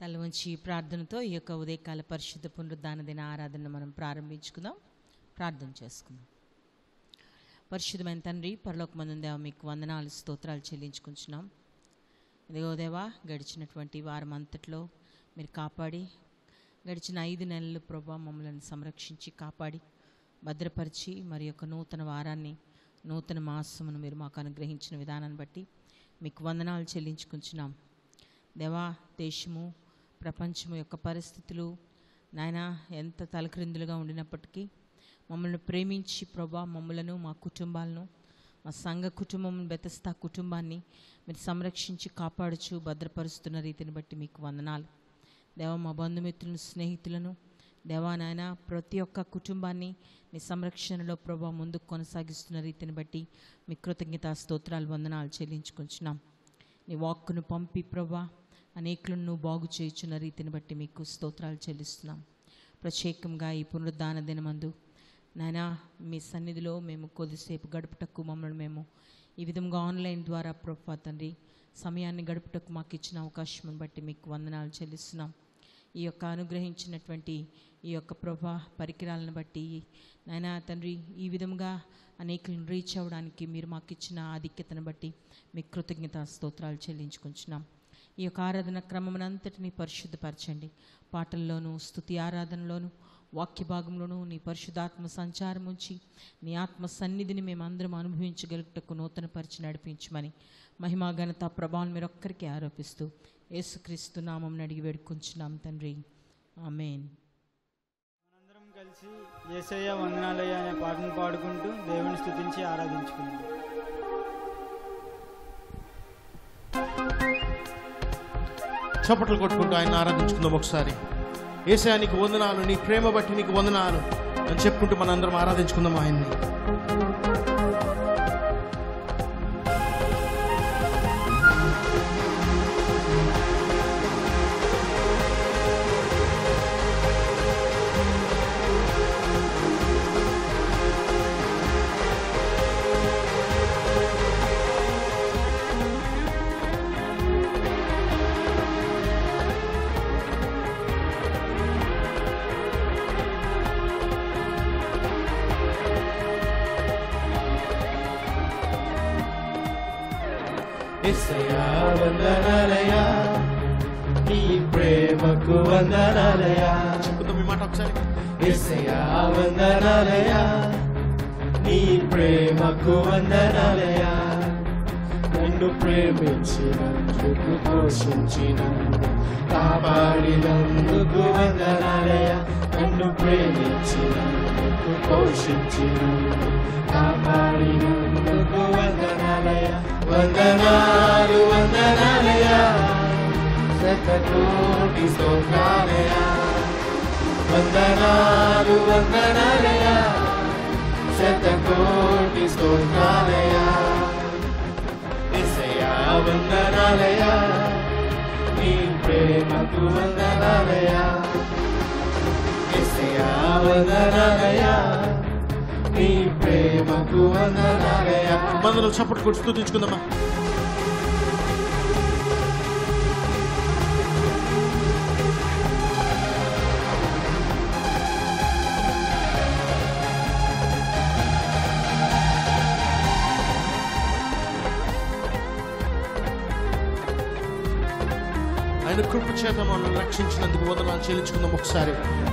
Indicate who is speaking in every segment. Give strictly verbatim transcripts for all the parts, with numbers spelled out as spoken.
Speaker 1: తల వంచి ప్రార్థనతో ఈ యొక్క ఉదయకాల పరిశుద్ధ పునరుద్ధాన దిన ఆరాధన మనం ప్రారంభించుకుందాం. ప్రార్థన చేసుకుందాం. పరిశుద్ధమైన తండ్రి, పరలోకమందున్న దేవా, మీకు వందనాలు స్తోత్రాలు చెల్లించుకుంటున్నాం. ఇదిగో దేవా, గడిచినటువంటి వారం అంతట్లో మీరు కాపాడి, గడిచిన ఐదు నెలలు ప్రభా మమ్మల్ని సంరక్షించి కాపాడి భద్రపరిచి మరి యొక్క నూతన వారాన్ని, నూతన మాసమును మీరు మాకు అనుగ్రహించిన విధానాన్ని బట్టి మీకు వందనాలు చెల్లించుకుంటున్నాం. దేవా, దేశము ప్రపంచము యొక్క పరిస్థితులు నాయన ఎంత తలక్రిందులుగా ఉండినప్పటికీ మమ్మల్ని ప్రేమించి ప్రభా మమ్మలను, మా కుటుంబాలను, మా సంఘ కుటుంబం, బెతస్తా కుటుంబాన్ని మీరు సంరక్షించి కాపాడుచు భద్రపరుస్తున్న రీతిని బట్టి మీకు వందనాలు. దేవా, మా బంధుమిత్రులను, స్నేహితులను దేవా నాయన ప్రతి ఒక్క కుటుంబాన్ని మీ సంరక్షణలో ప్రభా ముందుకు కొనసాగిస్తున్న రీతిని బట్టి మీ కృతజ్ఞతా స్తోత్రాలు వందనాలు చెల్లించుకుంటున్నాం. నీ వాక్కును పంపి ప్రభా అనేకులను నువ్వు బాగు చేయుచున్న రీతిని బట్టి మీకు స్తోత్రాలు చెల్లిస్తున్నాం. ప్రత్యేకంగా ఈ పునరుద్ధాన దినమందు నాయనా మీ సన్నిధిలో మేము కొద్దిసేపు గడుపుటకు మమ్మల్ని మేము ఈ విధంగా ఆన్లైన్ ద్వారా ప్రభా తండ్రి సమయాన్ని గడుపుటకు మాకు ఇచ్చిన అవకాశం బట్టి మీకు వందనాలు చెల్లిస్తున్నాం. ఈ యొక్క అనుగ్రహించినటువంటి ఈ యొక్క ప్రభా పరికరాలను బట్టి నాయనా తండ్రి ఈ విధంగా అనేకులను రీచ్ అవ్వడానికి మీరు మాకు ఇచ్చిన ఆధిక్యతను బట్టి మీకు కృతజ్ఞతా స్తోత్రాలు చెల్లించుకుంటున్నాం. ఈ యొక్క ఆరాధన క్రమమునంతటిని పరిశుద్ధపరచండి. పాటల్లోనూ, స్తుతి ఆరాధనలోనూ, వాక్య భాగంలోనూ నీ పరిశుద్ధాత్మ సంచారం ఉంచి నీ ఆత్మ సన్నిధిని మేమందరం అనుభవించగలుగుటకు నూతన పరిచి నడిపించమని మహిమా ఘనత ప్రభావం మీరు ఒక్కరికి ఆరోపిస్తూ యేసుక్రీస్తు నామం అడిగి వేడుకుంటున్నాం తండ్రి, ఆమేన్.
Speaker 2: మనందరం కలిసి యేసయ్య వందనాలయ్య అనే పాటను పాడుకుంటూ దేవుని స్తుతించి ఆరాధించుకుందాం.
Speaker 3: చప్పట్లు కొట్టుకుంటూ ఆయన ఆరాధించుకుందాం. ఒకసారి యేసయ్యా నీకు వందనాలు, నీ ప్రేమ బట్టి నీకు వందనాలు అని చెప్పుకుంటూ మనందరం ఆరాధించుకుందాం ఆయన్ని.
Speaker 4: యేసయ్యా వందనాలయ్యా, నీ ప్రేమకు వందనాలయ్యా.
Speaker 3: చెప్పుకుందాం ఈ మాట ఒకసారి.
Speaker 4: యేసయ్యా వందనాలయ్యా, నీ ప్రేమకు వందనాలయ్యా. నన్ను ప్రేమించినందుకు, పోషించినందుకు, కాపాడినందుకు వందనాలయ్యా. నన్ను ప్రేమించినందుకు, పోషించినందుకు, కాపాడినందుకు వందనాలయ్యా. వందనాలు వందనాలయ్యా, శతకోటి స్తోత్రాలయ్యా. వందనాలు వందనాలయ్యా, శతకోటి స్తోత్రాలయ్యా. యేసయ్యా వందనాలయ్యా, నీ ప్రేమకు వందనాలయ్యా. యేసయ్యా వందనాలయ్యా, నీ ప్రేమకు వందనాలయ్యా.
Speaker 3: మందరం చప్పట్లు కొట్టి స్తుతించుకుందామా. ఆయన కృప చేత మనల్ని రక్షించినందుకు వందనాలు చెల్లించుకుందాం. ఒకసారి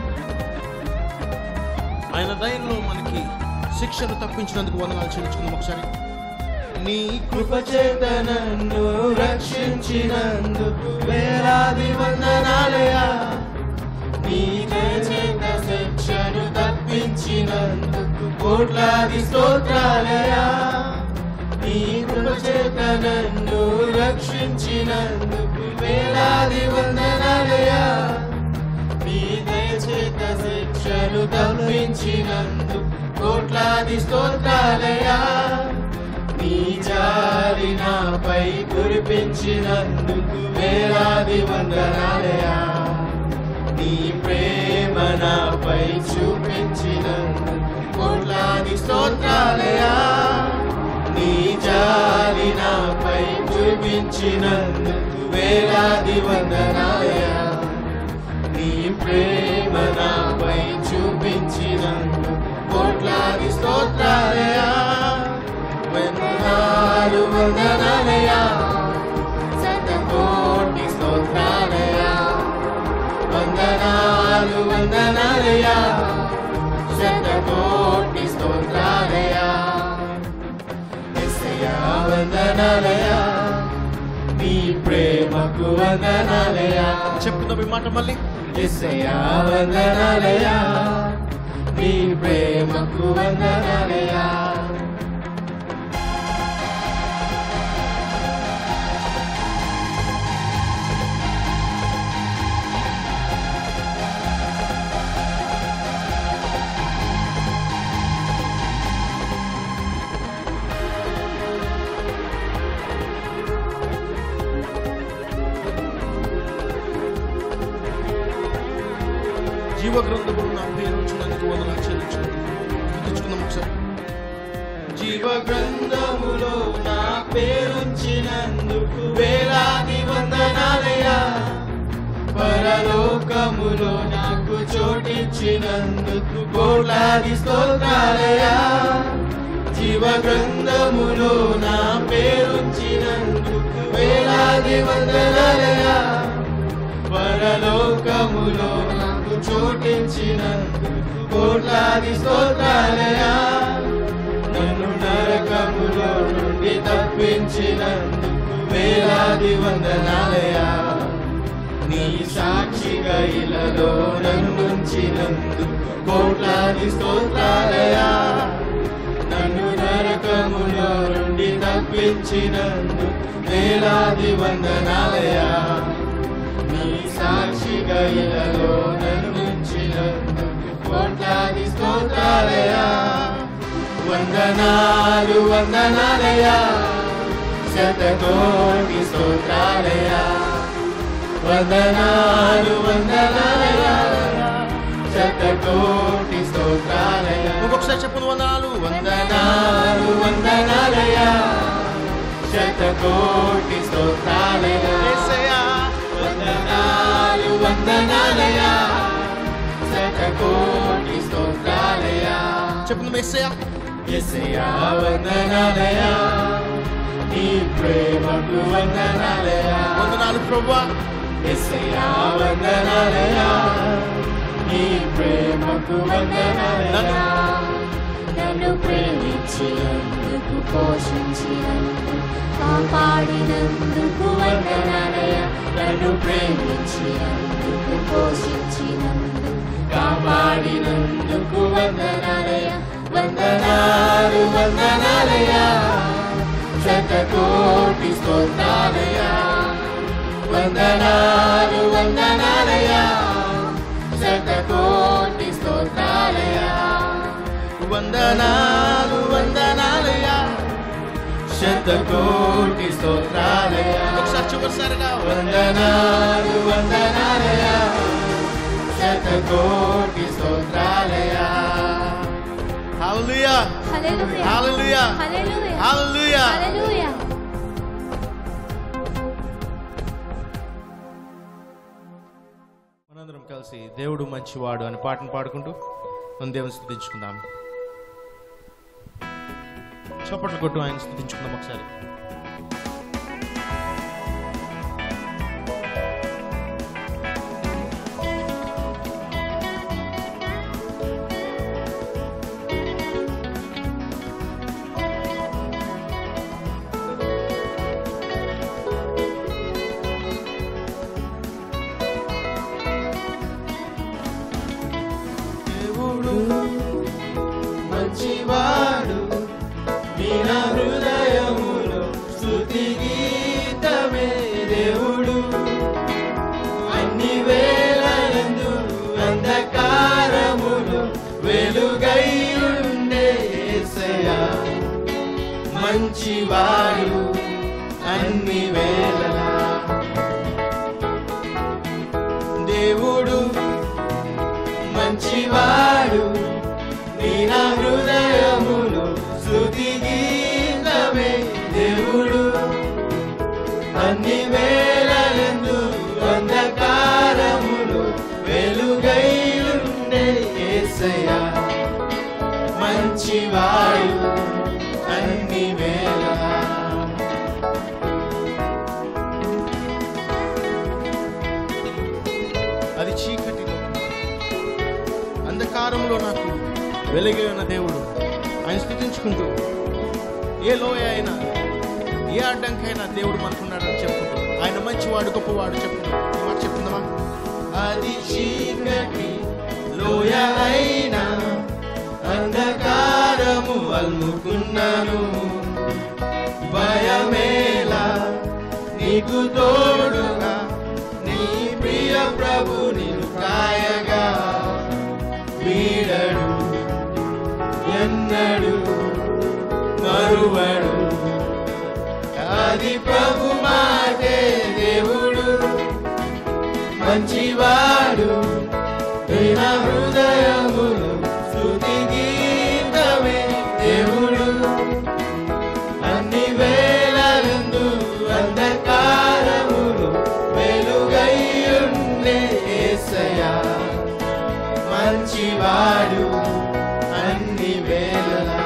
Speaker 3: ఆయన దయలో మనకి శిక్షను తప్పించినందుకు వందనాలు చెల్లించుకుందాం. ఒకసారి
Speaker 4: నీ కృప చేత నన్ను రక్షించినందుకు వేలాది వందనాలయ్యా. నీ దయ చేత శిక్షను తప్పించినందుకు కోట్లాది స్తోత్రాలయ్యా. నీ కృప చేత నన్ను రక్షించినందుకు వేలాది వందనాలయ్యా. నీ దయ చేత శిక్షను తప్పించినందుకు కోట్లాది స్తోత్రాలయ్యా. నీ జాలి నాపై కురిపించినందుకు వేలాది వందనాలయ్యా. నీ ప్రేమ నాపై చూపించినందుకు కోట్లాది స్తోత్రాలయ్యా. నీ జాలి నాపై కురిపించినందుకు వేలాది వందనాలయ్యా. నీ ప్రేమ నాపై చూపించినందుకు కోట్లాది స్తోత్రాలయా. వందనాలు వందనాలయా, శతకోటి స్తోత్రాలయా. వందనాలు వందనాలయా, శతకోటి స్తోత్రాలయా. యేసయ్యా వందనాలయా, నీ ప్రేమకు వందనాలయా.
Speaker 3: చెప్పుకుందాం ఈ మాట మళ్ళీ.
Speaker 4: యేసయ్యా వందనాలయా, నీ ప్రేమకు వందనాలయా.
Speaker 3: జీవ గ్రంథములో నా పేరు వచ్చినందుకు వందనాలు చెల్లించుకుందాం ఒకసారి.
Speaker 4: జీవ గ్రంథములో నా పేరుంచినందుకు వేలాది వందనాలయా. పరలోకములో నాకు చోటిచ్చినందుకు కోట్లాది స్తోత్రాలయా. జీవ గ్రంథములో నా పేరుంచినందుకు వేలాది వందనాలయా. పరలోకములో నాకు చోటించినందుకు కోట్లాది స్తోత్రాలయా. నన్ను నరకములో నుండి తప్పించినందుకు వేలాది వందనాలయా. నీ సాక్షిగా ఇలలో నన్ను ఉంచినందుకు కోట్లాది స్తోత్రాలయా. నన్ను నరకములో నుండి తప్పించినందుకు వేలాది వందనాలయా. నీ సాక్షిగా ఇలలో నన్ను ఉంచినందుకు కోట్లాది స్తోత్రాలయా. వందనాలు వందనాలయా, శతకోటి స్తోత్రాలయా. వందనాలు వందనాలయా, శతకోటి స్తోత్రాలయా.
Speaker 3: ఇంకొకసారి చెప్పు. వందనాలు
Speaker 4: వందనాలు వందనాలయా, శతకోటి స్తోత్రాలయా.
Speaker 3: యేసయ్యా
Speaker 4: వందనాలు వందనాలయా, శతకోటి స్తోత్రాలయా.
Speaker 3: చెప్పుకుందాం. యేసయ్యా
Speaker 4: యేసయ్యా వందనాలయా, నీ ప్రేమకు వందనాలయా.
Speaker 3: వందనాలు ప్రభువా.
Speaker 4: యేసయ్యా వందనాలయా, నీ ప్రేమకు వందనాలయా.
Speaker 5: నన్ను ప్రేమించినందుకు, పోషించినందుకు, కాపాడినందుకు వందనాలయ. నన్ను ప్రేమించినందుకు, పోషించినందుకు, కాపాడినందుకు వందనాలయ.
Speaker 4: వందనాలు వందనాలయా, శతకోటి స్తోత్రాలయా. వందనాలు వందనాలయా, శతకోటి స్తోత్రాలయా. వందనాలు వందనాలయా, శతకోటి స్తోత్రాలయా.
Speaker 3: ఒకసారి చివరిసారిగా
Speaker 4: వందనాలు వందనాలయా, శతకోటి స్తోత్రాలయా.
Speaker 3: హల్లెలూయా
Speaker 5: హల్లెలూయా
Speaker 3: హల్లెలూయా
Speaker 5: హల్లెలూయా
Speaker 3: హల్లెలూయా.
Speaker 5: హల్లెలూయా.
Speaker 3: మనందరం కలిసి దేవుడు మంచివాడు అని పాటను పాడుకుంటూ మన దేవుని స్తుతించుకుందాం. చప్పట్లు కొట్టు ఆయన స్తుతించుకుందాం ఒకసారి.
Speaker 4: దేవుడు మంచివాడు, విన హృదయములో స్తుతి గీతమే. దేవుడు అన్ని వేళలందు అంధకారములో వెలుగై ఉండే యేసయ్యా. మంచివాడు అన్ని వేళలా. దేవుడు మంచివాడు, విన హృదయములో స్తుతి గీతమే. దేవుడు అన్ని వేళలందు అంధకారములో వెలుగై ఉండే యేసయ్యా మంచివాడు అన్ని వేళలా.
Speaker 3: అది చీకటిలో అంధకారంలో నాకు వెలుగు ఉన్న దేవుడు. ఆయన స్తుతించుకుంటూ ఏ లోయ అయినా ఏ అడ్డంకైనా దేవుడు మనకున్నాడని చెప్పుకుంటూ ఆయన మంచివాడు గొప్పవాడు చెప్పుకుంటూ మాట చెప్తుందమ్మా.
Speaker 4: అది చీకటి లోయ అయినా అంధకారము అల్ముకున్నాను, భయమేలా నీకు తోడుగా నీ ప్రియ ప్రభు నిన్ను కాయగా వీడడు ఎన్నడు మరువడు. అది ప్రభు మాటే దేవుడు మంచివాడు నా హృదయములు స్తుతి గీతమే దేవుడు. అన్ని వేళలందు అంధకారములు వెలుగై ఉండే యేసయ్యా మంచివాడు అన్ని వేళలా.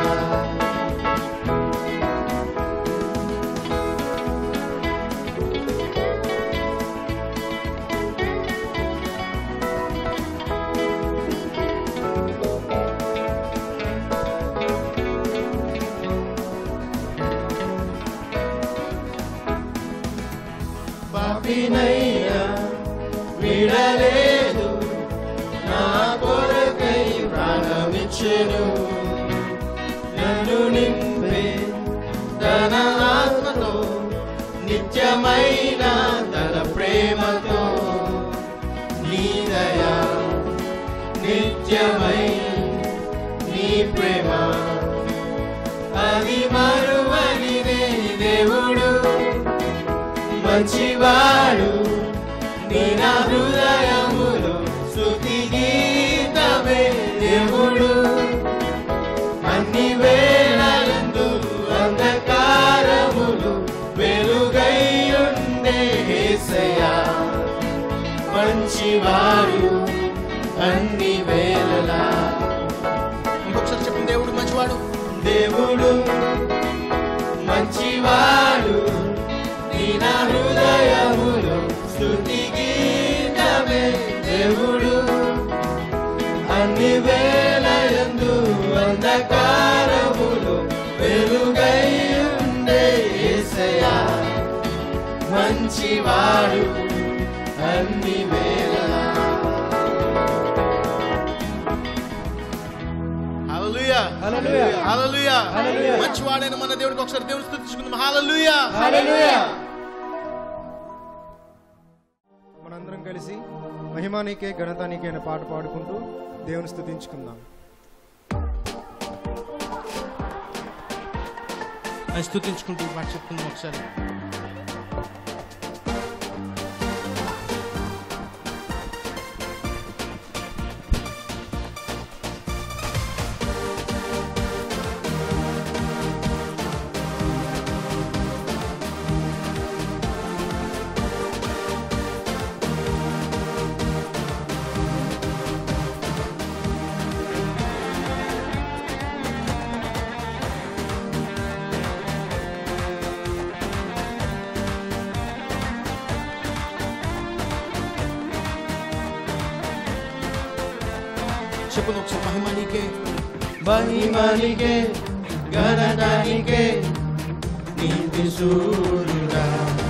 Speaker 4: పాపినైనా విడలేదు, నా కొరకై ప్రాణమిచ్చెను. నన్ను నింపే తన ఆత్మతో నిత్యమైన తన ప్రేమతో నీ దయా నిత్యమై నీ ప్రేమ అది మరువనిదే దేవుడు మంచివాడు నీ నా హృదయములో స్తుతి గీతమే దేవుడు. అన్ని వేళలందు అంధకారములు వెలుగై ఉండే యేసయ్యా మంచివాడు అన్ని వేళలా.
Speaker 3: ఇంకొకసారి చెప్పండి. దేవుడు మంచివాడు,
Speaker 4: దేవుడు మంచివాడు నీ నా హృదయములో స్తుతి గీతమే దేవుడు. అన్ని వేళయందు అంధకారములు వెలుగై ఉండే యేసయ్యా మంచివాడు అన్ని వేళలా.
Speaker 3: హల్లెలూయా
Speaker 2: హల్లెలూయా.
Speaker 3: హల్లెలూయా.
Speaker 2: హల్లెలూయా.
Speaker 3: మంచివాడైన మన దేవుడికి ఒకసారి దేవుని స్తుతించుకుందాం. హల్లెలూయా.
Speaker 2: హల్లెలూయా.
Speaker 6: మనందరం కలిసి మహిమా నీకే ఘనత నీకే అనే పాట పాడుకుంటూ దేవుని స్తుతించుకుందాం.
Speaker 3: ఆయన స్తుతించుకుంటూ మాట చెప్తున్నాం ఒకసారి. చెప్పండి ఒకసారి. మహిమ నీకే,
Speaker 4: మహిమ నీకే ఘనత నీకే నీతి సూర్యుడా.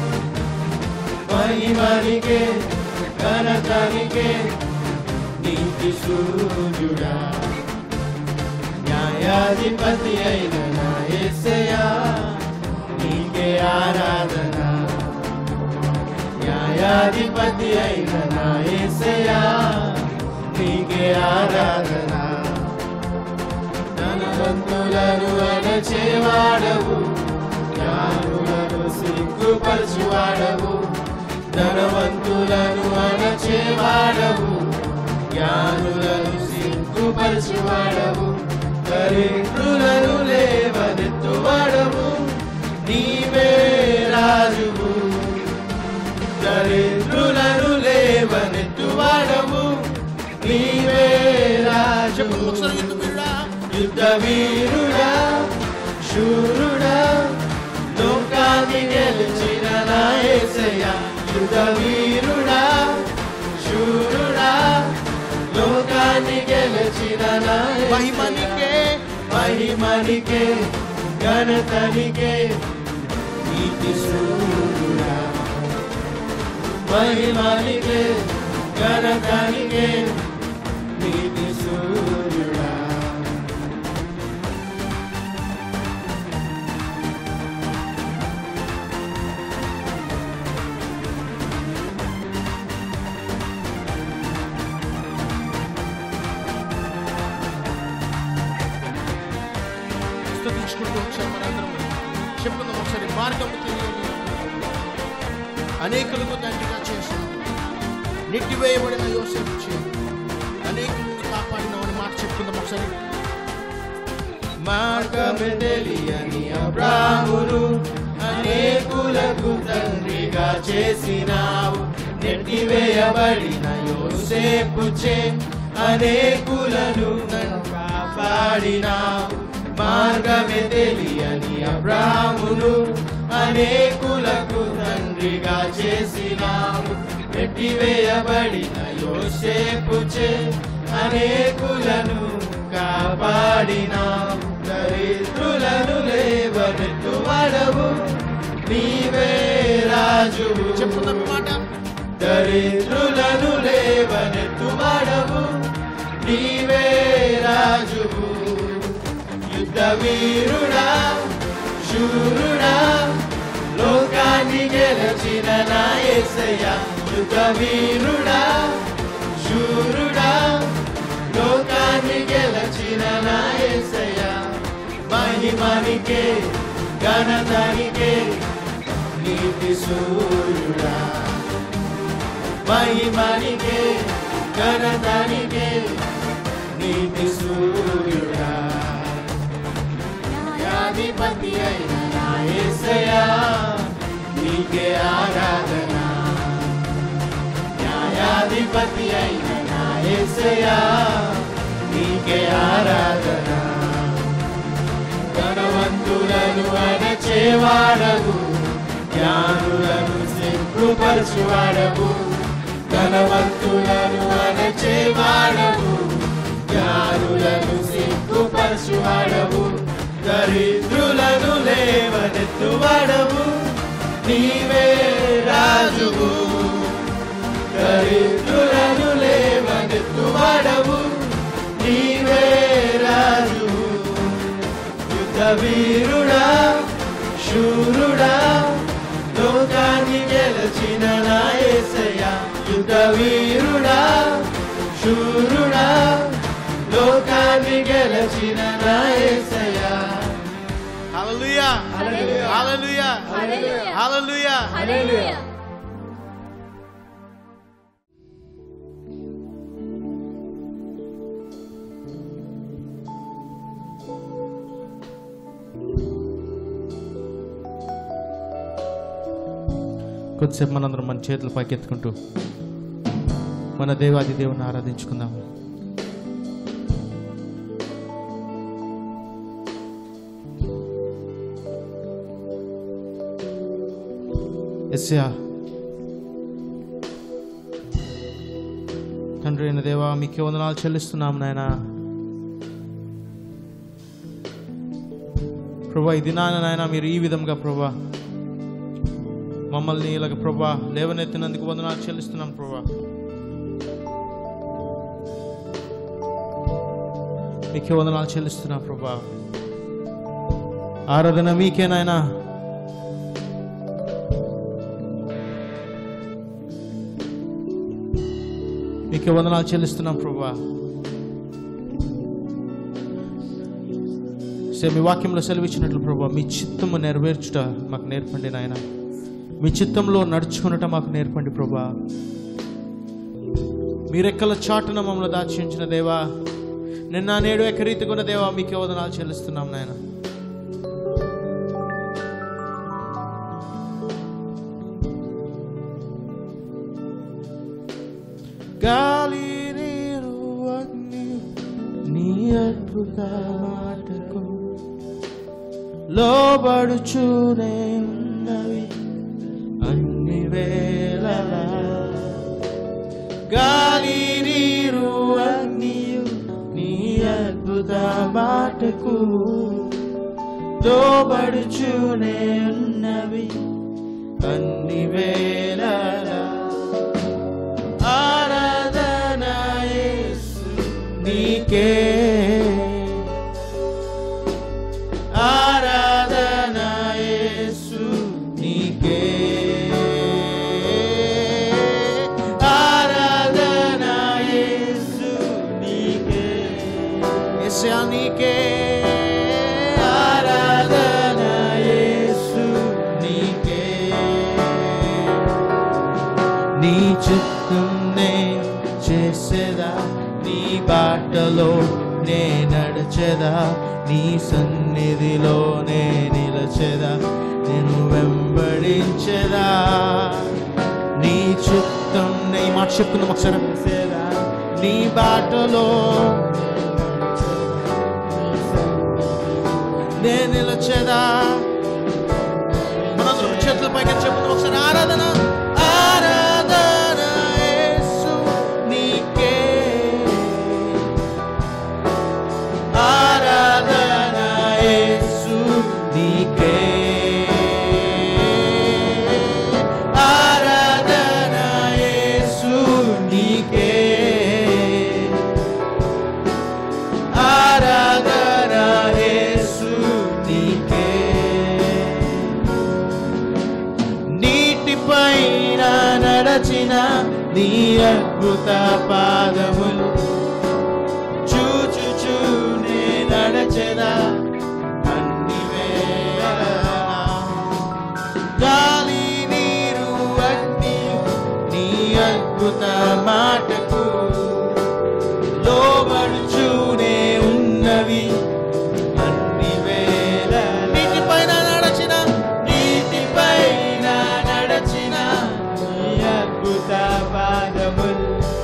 Speaker 4: మహిమ నీకే ఘనత నీకే నీతి సూర్యుడా. న్యాయాధిపతి అయిన నా యేసయ్యా నీకే ఆరాధన. న్యాయాధిపతి అయిన నా యేసయ్యా నీకే ఆరాధన. ధనవంతులను అణచేవాడవు, జ్ఞానులను సిగ్గుపరచువాడవు. ధనవంతులను అణచేవాడవు, జ్ఞానులను సిగ్గుపరచువాడవు. దరిద్రులను లేవనెత్తువాడవు, నీవే రాజువు. దరిద్రులను లేవనెత్తువాడవు, నీవే రాజు
Speaker 3: చెప్పండి ఒకసారి యుద్ధ వీరుడా
Speaker 4: యుద్ధ వీరుడా శూరుడా లోకాన్ని గెలిచిన నా యేసయ్యా యుద్ధ వీరుడా శూరుడా లోకాన్ని గెలిచిన నా
Speaker 3: మహిమనికే
Speaker 4: మహిమనికే ఘనతనికే నీతి సూర్యుడా మహిమనికే ఘనతనికే నీతి సూర్యుడా
Speaker 3: స్తుతించుకుంటూ ఒకసారి మనందరం చెప్పుకుందాం ఒకసారి మార్గం తెలియని అనేకులకు తండ్రిగా చేసిన నెట్టివేయబడిన యోసేపు చే అనేకులను కాపాడినవని మాట చెప్పుకుందాం ఒకసారి
Speaker 4: మార్గమే తెలియని అబ్రామును అనేకులకు తండ్రిగా చేసినావు నెట్టివేయబడిన యోసేపు చే అనేకులను కాపాడినావు మార్గమే తెలియని అబ్రామును అనేకులకు తండ్రిగా చేసినావు నెట్టివేయబడిన యోసేపు చే అనేకులను కాపాడినావు దరిద్రులను లేవనెత్తువాడవు నీవే రాజువు
Speaker 3: చెప్పుకుందాం మాట
Speaker 4: దరిద్రులను లేవనెత్తువాడవు నీవే రాజువు యుద్ధ వీరుడా శూరుడా లోకాన్ని గెలిచిన నా యేసయ్యా యుద్ధ వీరుడా శూరుడా లోకాన్ని గెలిచిన నా యేసయ్యా మహిమనికే ఘనతనికే నీతి సూర్యుడా మహిమనికే ఘనతనికే నీతి సూర్యుడా న్యాయాధిపతి అయిన నా యేసయ్యా నీకే ఆరాధన న్యాయాధిపతి అయిన నా యేసయ్యా నీకే ఆరాధన ధనవంతులను అణచేవాడవు జ్ఞానులను సిగ్గుపరచువాడవు ధనవంతులను అణచేవాడవు జ్ఞానులను సిగ్గుపరచువాడవు దరిద్రులను లేవనెత్తువాడవు నీవే రాజువు దరిద్రులను లేవనెత్తువాడవు నీవే రాజువు యుద్ధ వీరుడా శూరుడా లోకాన్ని గెలిచిన నా యేసయ్యా యుద్ధ వీరుడా శూరుడా లోకాన్ని గెలిచిన నా యేసయ్యా
Speaker 3: హల్లెలూయా హల్లెలూయా హల్లెలూయా
Speaker 5: హల్లెలూయా
Speaker 3: కొద్దిసేపు మనందరం మన చేతులు పైకెత్తుకుంటూ మన దేవాది దేవుని ఆరాధించుకుందాము. ఎస్యా తండ్రి అయిన దేవా మీకే వందనాలు చెల్లిస్తున్నాం నాయన. ప్రభా ఈ దినాన నాయన మీరు ఈ విధంగా ప్రభా మమ్మల్ని ఇలాగ ప్రభా లేవనెత్తినందుకు వందనాలు చెల్లిస్తున్నాం ప్రభా. మీకే వందనాలు చెల్లిస్తున్నాం ప్రభా. ఆరాధన మీకే నాయనా. మీకే వందనాలు చెల్లిస్తున్నాం ప్రభా. మీ వాక్యంలో సెలవిచ్చినట్లు ప్రభా మీ చిత్తము నెరవేర్చుట మాకు నేర్పండి నాయన. మీ చిత్తంలో నడుచుకున్నట మాకు నేర్పండి ప్రభా. మీరెక్కల చాటున మమ్మల్ని దాచి ఉంచిన దేవా, నిన్న నేడు ఎక్కరీతికున్న దేవా మీకే వందనాలు చెల్లిస్తున్నాం నాయన. గాలి నీరు
Speaker 4: అద్భుత మాటకు లోబడుచూనే ఉన్నవి అన్ని వేళలా. గాలి నీరు అగ్నియు నీ అద్భుత మాటకు లోబడుచూనే ఉన్నవి అన్ని వేళలా. ఆరాధన యేసు నీకే, ఆరాధన యేసు నీకే, ఆరాధన యేసు నీకే, యేసయ్యా నీకే, ఆరాధన యేసు నీకే. నీ చిత్తం నే చేసేదా, నీ బాటలో నే నడిచేదా, నీ సన్నిధిలో నే నిలచేదా, నేను వెంబడించేదా. నీ చిత్తం నే ఈ మాట చెప్పుకుందాం ఒకసారి. నీ బాటలో నే నిలచేదా. మనందరం చేతుల పైకి చెప్పుకుందాం ఒకసారి. ఆరాధన ఆరాధన యేసు నీకే, ఆరాధన యేసు నీకే, ఆరాధన యేసు నీకే, ఆరాధన యేసు నీకే. నీటిపైన నడచిన నీ అద్భుత పాదములు చూచుచూనే నడచెదా అన్ని వేళలా. గాలి నీరు అగ్ని నీ అద్భుత మాటకు లోబడుచూనే ఉన్నవి అన్ని వేళ. నీటిపైన నడచిన నీటిపైన నడచిన నీ అద్భుత పాదములు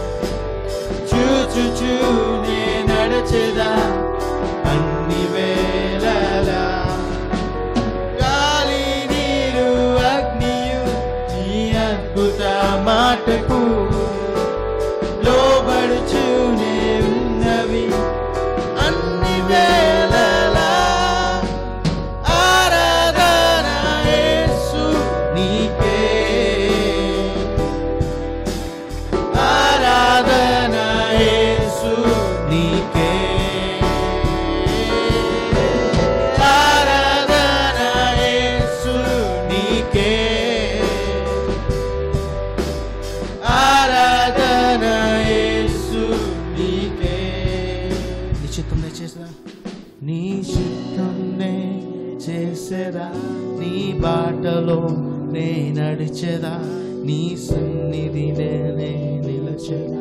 Speaker 4: చూచుచూనే నడచెదా అన్ని వేళలా. గాలి నీరు అగ్నియు నీ అద్భుత మాటకు లోబడుచూనే ఉన్నవి అన్ని వేళలా. ఆరాధన యేసు నీకే, ఆరాధన యేసు నీకే, ఆరాధన యేసు నీకే, ఆరాధన యేసు నీకే. నీ చిత్తం నే చేసేదా, నీ చిత్తం నే చేసేదా, నీ బాటలో నే నడిచేదా, నీ సన్నిధినే నే నిలచేదా.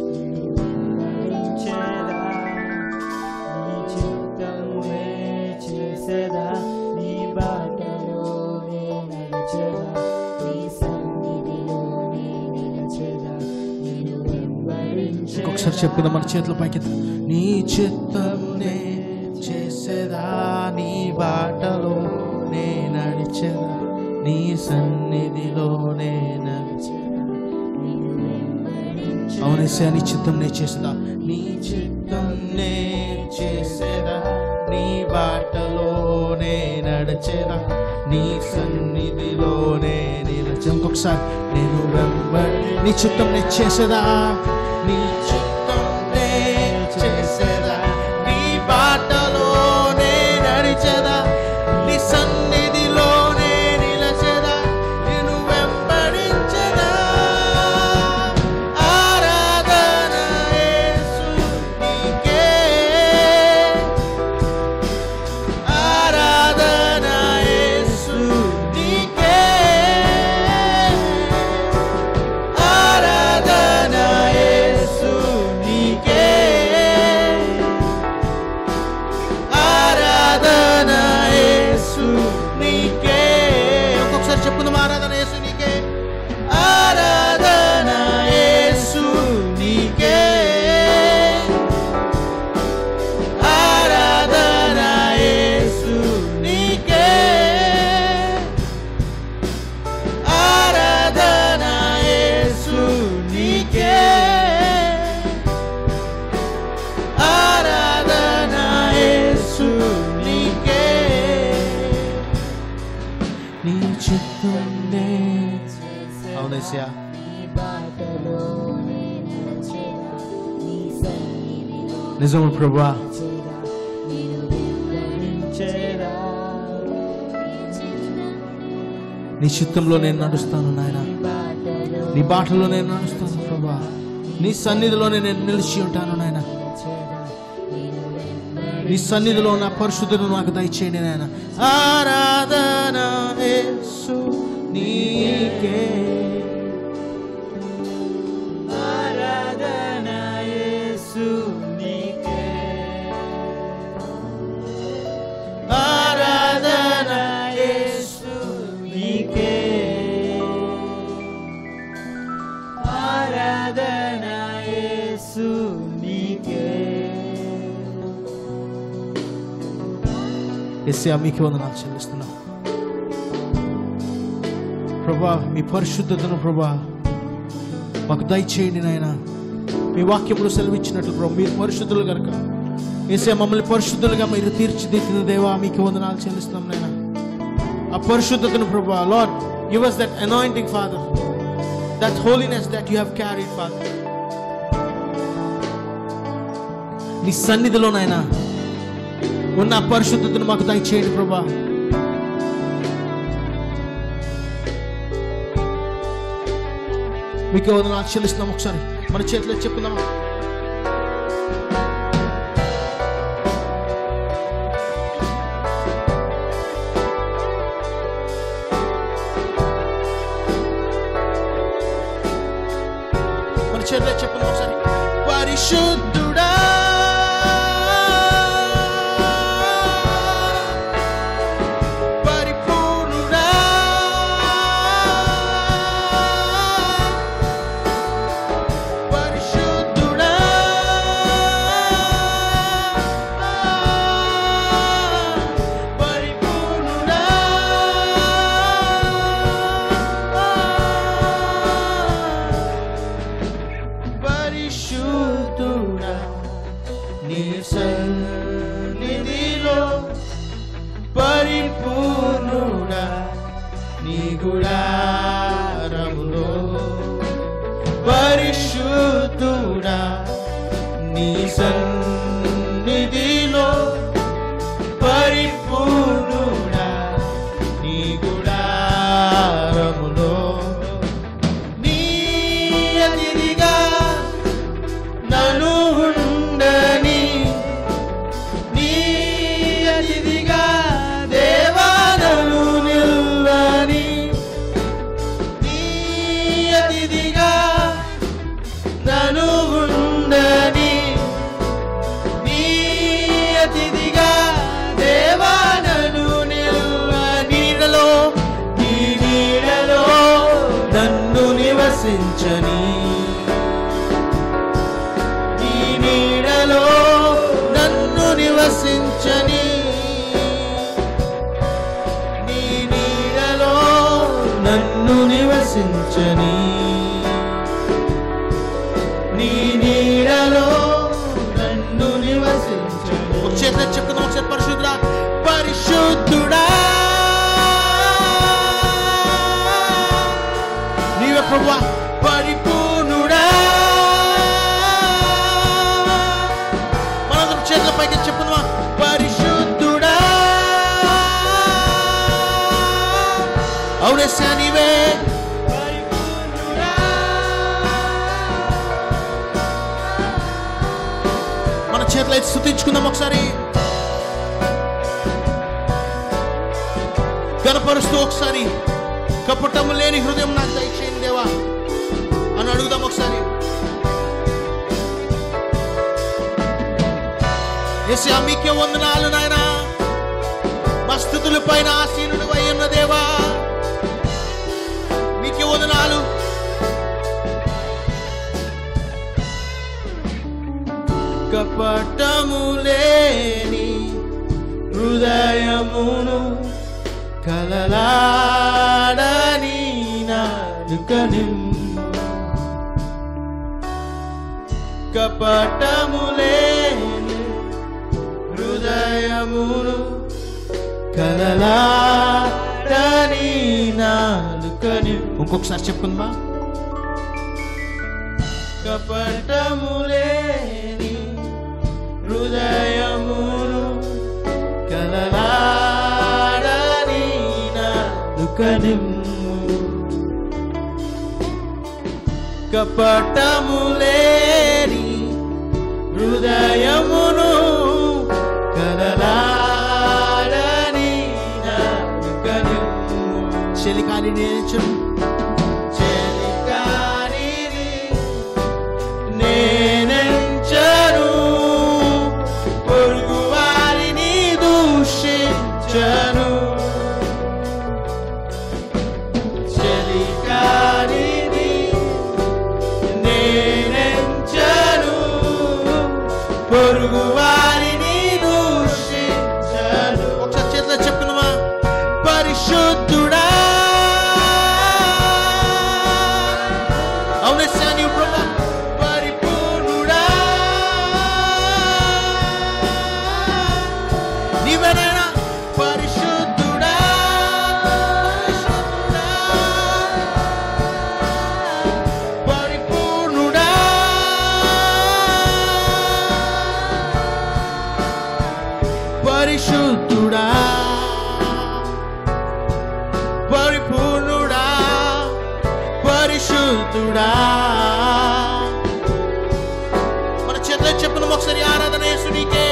Speaker 2: చేదా నీ చిత్తమే చేసేదా, నీ బాటలో నే నడిచెదా, నీ సన్నిధిలో నే నిలచెదా, నిన్ను వెంబడించెదా.
Speaker 4: ఒకసారి చెప్పుకుందాం మన చేతుల పైకి. నీ చిత్తం నే చేసేదా, నీ బాటలో నే నడిచెదా, నీ సన్నిధిలో నే నడిచెదా, నిన్ను వెంబడించెదా. అవునేసా నీ చిత్తం నే చేసేదా, నీ చిత్తం నే చేసేదా, నీ బాటలో నే నడిచెదా, నీ సన్నిధిలో నే నిలచెదా. ఇంకొకసారి నేను వెంబడి నీ చిత్తం నే చేసేదా, నీ చిత్తం నే చేసేదా, నీ బాటలో నే నడిచెదా, నీ సన్నిధిలో నే నిలచెదా, నిన్ను వెంబడించెదా. ఆరాధన యేసు నీకే, ఆరాధన యేసు నీకే, ఆరాధన యేసు
Speaker 3: అవునేసయ్యా. నిజము ప్రభువా, నీ చిత్తంలో నేను నడుస్తాను నాయన, నీ బాటలో నేను నడుస్తాను ప్రభువా, నీ సన్నిధిలోనే నేను నిలిచి ఉంటాను నాయన. నీ సన్నిధిలో నా పరిశుద్ధుడు నాకు దయచేయండి నాయన. ఆరాధన యేసు నీకే,
Speaker 2: ఆరాధన యేసు నీకే,
Speaker 3: ఆరాధన
Speaker 2: యేసు నీకే, ఆరాధన యేసు నీకే.
Speaker 3: యేసయ్యా మీకే వందనాలు చెల్లిస్తున్నా ప్రభా. మీ పరిశుద్ధతను ప్రభా మాకు దయచేయండి నాయన. మీ వాక్యములు సెలవిచ్చినట్లు ప్రభు మీరు పరిశుద్ధులు కనుక యేసయ్యా మమ్మల్ని పరిశుద్ధులుగా మీరు తీర్చిదిద్దిన దేవా మీకే వందనాలు చెల్లిస్తున్నాం నాయన. ఆ పరిశుద్ధతను ప్రభా, Lord give us that anointing Father, that holiness that you have carried Father. నీ సన్నిధిలో నాయన ఉన్న పరిశుద్ధతను మాకు దయచేయండి ప్రభా. మీకే వందనాలు చెల్లిస్తున్నాం. ఒకసారి మన చేతిలో చెప్పుకుందాం. మన చేతిలో చెప్పుకుందాం ఒకసారి. పరిశుద్ధుడా పరిపూర్ణుడా నీ గుడారములో, పరిశుద్ధుడా నీ సన్నిధిలో, పరిపూర్ణుడా నీ గుడారములో, నీ అతిథిగా నన్ను ఉండని, నీ అతిథిగా దేవానను నిల్వని, నీ అతిథిగా నన్ను ఉండని, నీ అతిథిగా దేవానను నిల్వని, నీడలో నీ నీడలో నన్ను నివసించని, నీ నీడలో నన్ను నివసించని, నీ నీడలో నన్ను నివసించని, నీ నీడలో నన్ను నివసించని. ఒక చేతిలో చెప్పుకుందాం ఒకసారి. పరిశుద్ధుడా పరిశుద్ధుడా నీవే ప్రభువా, పరిపూర్ణుడా. మనందరం చేతుల పైకి చెప్పుకుందామా. పరిశుద్ధుడా అవునేసా నీవే పరిపూర్ణుడా. మన చేతులు అయితే స్తుతించుకుందాం ఒకసారి. గణపరుస్తూ ఒకసారి కపటము లేని హృదయం నాకు దయచేయండి దేవా అని అడుగుదాం ఒకసారి. యేసయ్యా మీకే వందనాలు నాయనా, మా స్తుతుల పైన ఆసీనుడు అయ్యున్న దేవా మీకే వందనాలు. కపటము లేని హృదయమును కలలాడని నాలుక నిమ్ము, కపటము లేని హృదయమును కలలాడని నాలుక ఇంకొకసారి చెప్పుకుందా? కపటములేని హృదయమును కలలాడని నాలుకనిమ్ము. కపటములేని హృదయమును కలలాడని నాలుకనిమ్ము. చెలికాలి నేర్చు చెలికాలిని నేనెంచను, పొరుగు వారిని దూషించను. చెలికాలిని నేనెంచను, పొరుగు వారిని దూషించను. ఒకసారి చేతిలో చెప్పుకున్నామా? పరిశుద్ధుడా అవునేసాని ప్రభా, పరిపూర్ణుడా నీవేనా? పరిశుద్ధుడా పరిపూర్ణుడా పరిశుద్ధుడా పరిపూర్ణుడా పరిశుద్ధుడా. మన చేతిలో చెప్పిన ఒకసారి ఆరాధన యేసునికే,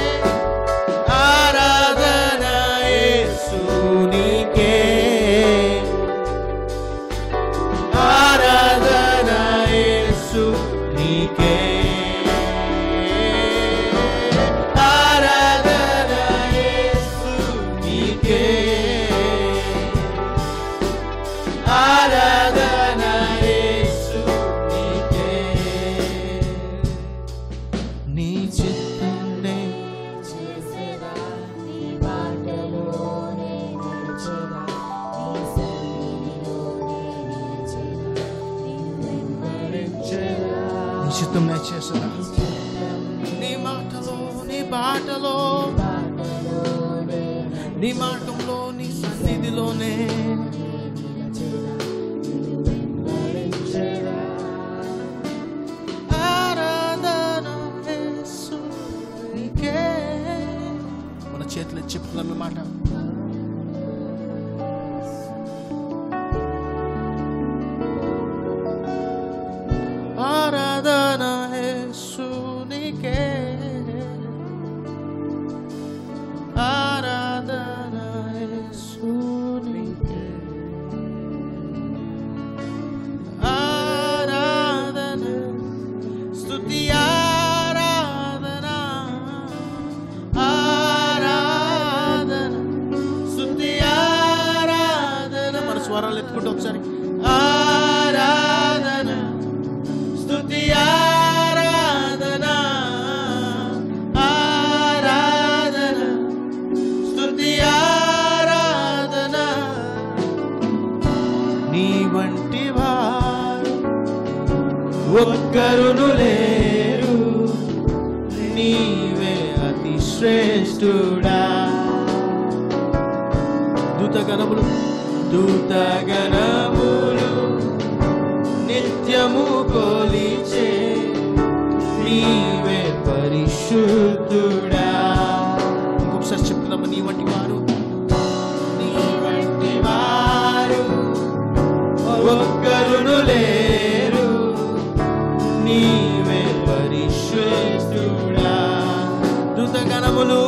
Speaker 3: ఆరాధన యేసునికే, ఆరాధన యేసునికే, ఆరాధన యేసునికే, ఆరాధన యేసునికే. నీ చిత్తంనే
Speaker 5: చేసేదా నీ బాటలోనే నడిచేదా, నీ సన్నిధిలోనే నిలిచేదా, నిన్ను వెంబడించేదా.
Speaker 3: నీ చిత్తం నే చేసేదా, నీ మాటలో నీ బాటలో
Speaker 5: బాటలోనే
Speaker 3: నీ మార్గంలో నీ సన్నిధిలోనే
Speaker 5: నిలిచేదా, నిన్ను వెంబడించేదా.
Speaker 3: ఆరాధన యేసునికే. మన చేతిలో చెప్పుకున్నాం మాట. ఆరాధన యేసునికే, ఆరాధన యేసునికే, ఆరాధన స్తుతి ఆరాధన, ఆరాధన స్తుతి ఆరాధన. మన స్వరాలు ఎత్తుకుంటూ ఒకసారి ఆరాధన స్తుతి ఆరాధన, ఆరాధన స్తుతి ఆరాధన. నీ వంటి వారు ఒక్కరును లేరు, నీవే అతి శ్రేష్ఠుడా. దూతగణములు దూతగణములు నిత్యము కొలిచే, నీవే పరిశుద్ధుడా. ఇంకొకసారి చెప్తున్నాము, నీ వంటి వారు నీ వంటి వారు ఒక్కరును లేరు, నీవే పరిశుద్ధుడా. దూతగణములు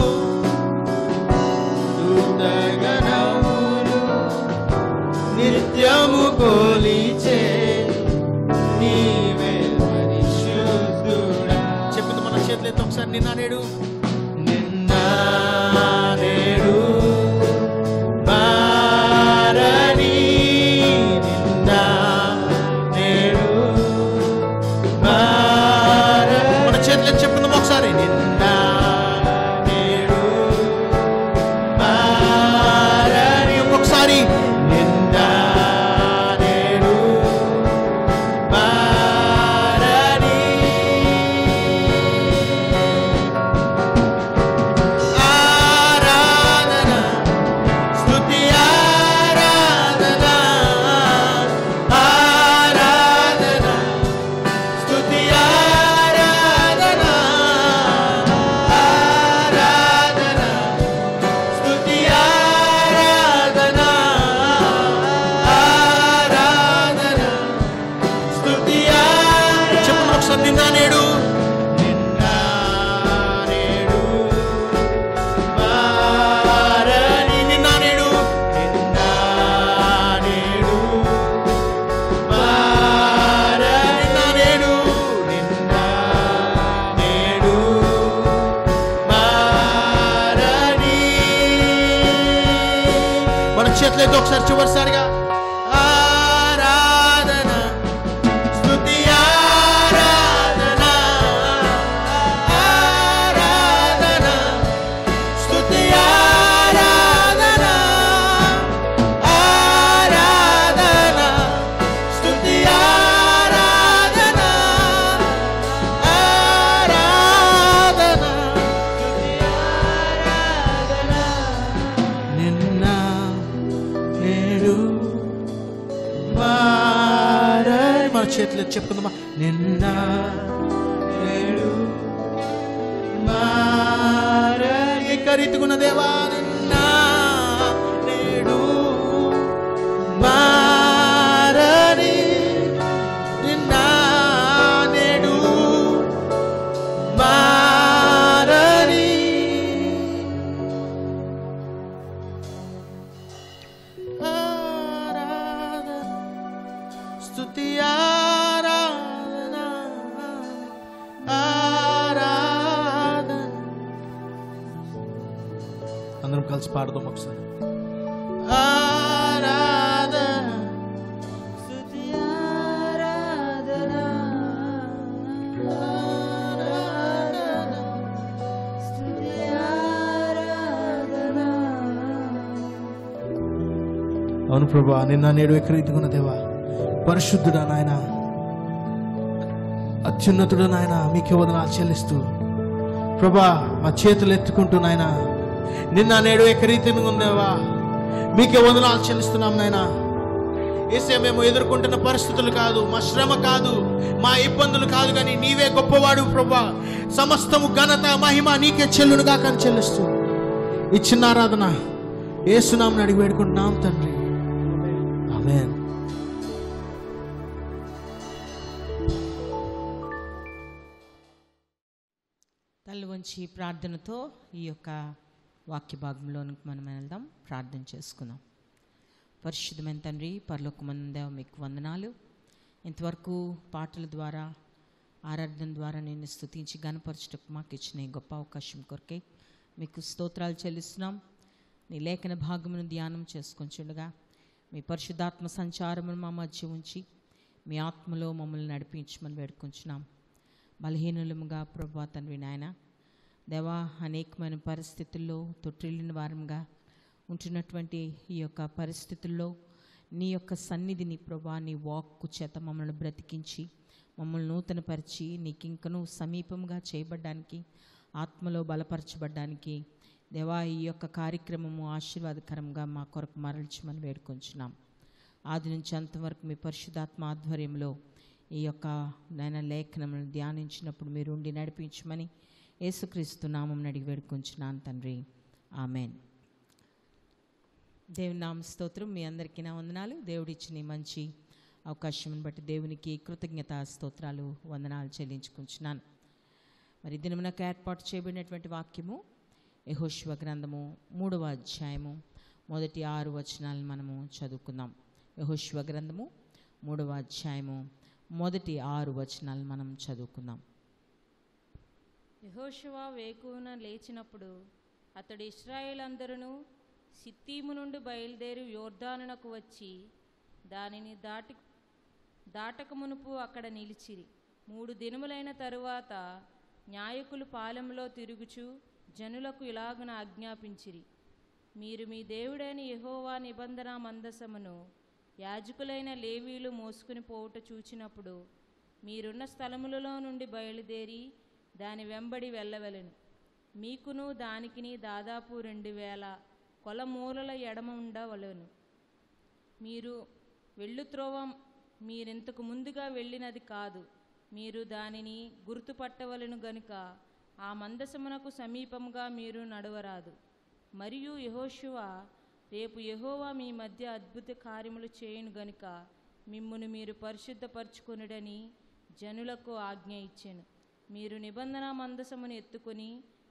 Speaker 3: దూతగణములు నిత్యము కొలిచే, నీవే పరిశుద్ధుడా. చెప్పింది మన చేతులతో ఒకసారి నిన్న నేడు నిన్న నేడు మారని, నిన్న నేడు మారని. మన చేతులు చెప్పింది ఒకసారి నిన్న నేడు మారని. ఒకసారి నిన్న నేడు మారని. ఒకసారి నిన్న నేడు నిన్న నేడు మారని నిన్న నేడు నిన్న నేడు మారని నిన్న నేడు నిన్న నేడు మారని మన చేతులైతే ఒకసారి చివరిసారిగా ఆరాధన స్తుతి ఆరాధన ఆరాధన స్తుతి ఆరాధన ఆరాధన స్తుతి ఆరాధన ఆరాధన స్తుతి ఆరాధన నిన్న నేడు మారని మన చేతులు చెప్పుకుందామా నిన్న నేడు మారని ఏకరీతిగున్న దేవా నిన్న నేడు మారని నిన్న నేడు మారని ఆరాధన స్తుతి ఆరాధన ఆరాధన అందరం కలిసి పాడదాం ఒకసారి ఆరాధన స్తుతి ఆరాధన ఆరాధన స్తుతి ఆరాధన. అవును ప్రభా నిన్న నేడు ఎక్కరీతికున్న దేవా పరిశుద్ధుడా నాయన అత్యున్నతుడు నాయన మీకే వందనాలు చెల్లిస్తూ ప్రభా మా చేతులు ఎత్తుకుంటూ నాయన నిన్న నేడు ఎక్కరీతిగా ఉందేవా మీకే వందనాలు చెల్లిస్తున్నాం నాయన. ఏసే మేము ఎదుర్కొంటున్న పరిస్థితులు కాదు, మా శ్రమ కాదు, మా ఇబ్బందులు కాదు, కానీ నీవే గొప్పవాడు ప్రభా. సమస్తము ఘనత మహిమ నీకే చెల్లునుగా కానీ చెల్లిస్తూ ఈ చిన్న ఆరాధన యేసునామమున అడిగి వేడుకుంటున్నాం తండ్రి, ఆమేన్.
Speaker 1: తల్లి వంచి ప్రార్థనతో ఈ యొక్క వాక్య భాగంలోనికి మనం వెళ్దాం, ప్రార్థన చేసుకుందాం. పరిశుద్ధమైన తండ్రి పరలోకమందు మీకు వందనాలు. ఇంతవరకు పాటల ద్వారా ఆరాధన ద్వారా నేను స్తుతించి గణపరచుటకు మాకు ఇచ్చిన ఈ గొప్ప అవకాశం కొరకే మీకు స్తోత్రాలు చెల్లిస్తున్నాం. నీ లేఖన భాగమును ధ్యానం చేసుకొంచుండగా మీ పరిశుద్ధాత్మ సంచారమును మా మధ్య ఉంచి మీ ఆత్మలో మమ్మల్ని నడిపించమని వేడుకొంచున్నాం. బలహీనులముగా ప్రభా తండ్రి నాయన దేవా అనేకమైన పరిస్థితుల్లో తొట్టిల్లిన వారంగా ఉంటున్నటువంటి ఈ యొక్క పరిస్థితుల్లో నీ యొక్క సన్నిధిని ప్రభా నీ వాక్కు చేత మమ్మల్ని బ్రతికించి మమ్మల్ని నూతనపరిచి నీకు ఇంకనూ సమీపంగా చేయబడ్డానికి ఆత్మలో బలపరచబడ్డానికి దేవా ఈ యొక్క కార్యక్రమము ఆశీర్వాదకరంగా మా కొరకు మరల్చమని వేడుకొంచున్నాం. ఆది నుంచి అంతవరకు మీ పరిశుద్ధాత్మ ఆధ్వర్యంలో ఈ యొక్క నాయన లేఖనములను ధ్యానించినప్పుడు మీరు ఉండి నడిపించమని యేసుక్రీస్తు నామమున అడిగి వేడుకొంచున్నాను తండ్రి, ఆమెన్. దేవుని నామ స్తోత్రం. మీ అందరికీ నా వందనాలు. దేవుడిచ్చిన ఈ మంచి అవకాశం బట్టి దేవునికి కృతజ్ఞత స్తోత్రాలు వందనాలు చెల్లించుకుంటున్నాను. మరి దినమునకు ఏర్పాటు చేయబడినటువంటి వాక్యము యెహోషువ గ్రంథము మూడవ అధ్యాయము మొదటి ఆరు వచనాలను మనము చదువుకుందాం. యెహోషువ గ్రంథము మూడవ అధ్యాయము మొదటి ఆరు వచనాలు మనం చదువుకుందాం.
Speaker 7: యెహోషువ వేకువన లేచినప్పుడు అతడు ఇశ్రాయేలందరూ సిత్తీము నుండి బయలుదేరి యోర్దానునకు వచ్చి దానిని దాటి దాటక మునుపు అక్కడ నిలిచిరి. మూడు దినములైన తరువాత న్యాయకులు పాలెంలో తిరుగుచు జనులకు ఇలాగున ఆజ్ఞాపించిరి, మీరు మీ దేవుడైన యెహోవా నిబంధన మందసమును యాజకులైన లేవీలు మోసుకుని పోవుట చూచినప్పుడు మీరున్న స్థలములలో నుండి బయలుదేరి దాని వెంబడి వెళ్ళవలెను. మీకును దానికిని దాదాపు రెండు వేల కొలమూలల ఎడమ ఉండవలెను. మీరు వెళ్ళుత్రోవ మీరింతకు ముందుగా వెళ్ళినది కాదు, మీరు దానిని గుర్తుపట్టవలెను గనుక ఆ మందసమునకు సమీపముగా మీరు నడవరాదు. మరియు యెహోషువ, రేపు యెహోవా మీ మధ్య అద్భుత కార్యములు చేయును గనుక మిమ్మును మీరు పరిశుద్ధపరచుకొనుడని జనులకు ఆజ్ఞ ఇచ్చెను. మీరు నిబంధన మందసమును ఎత్తుకొని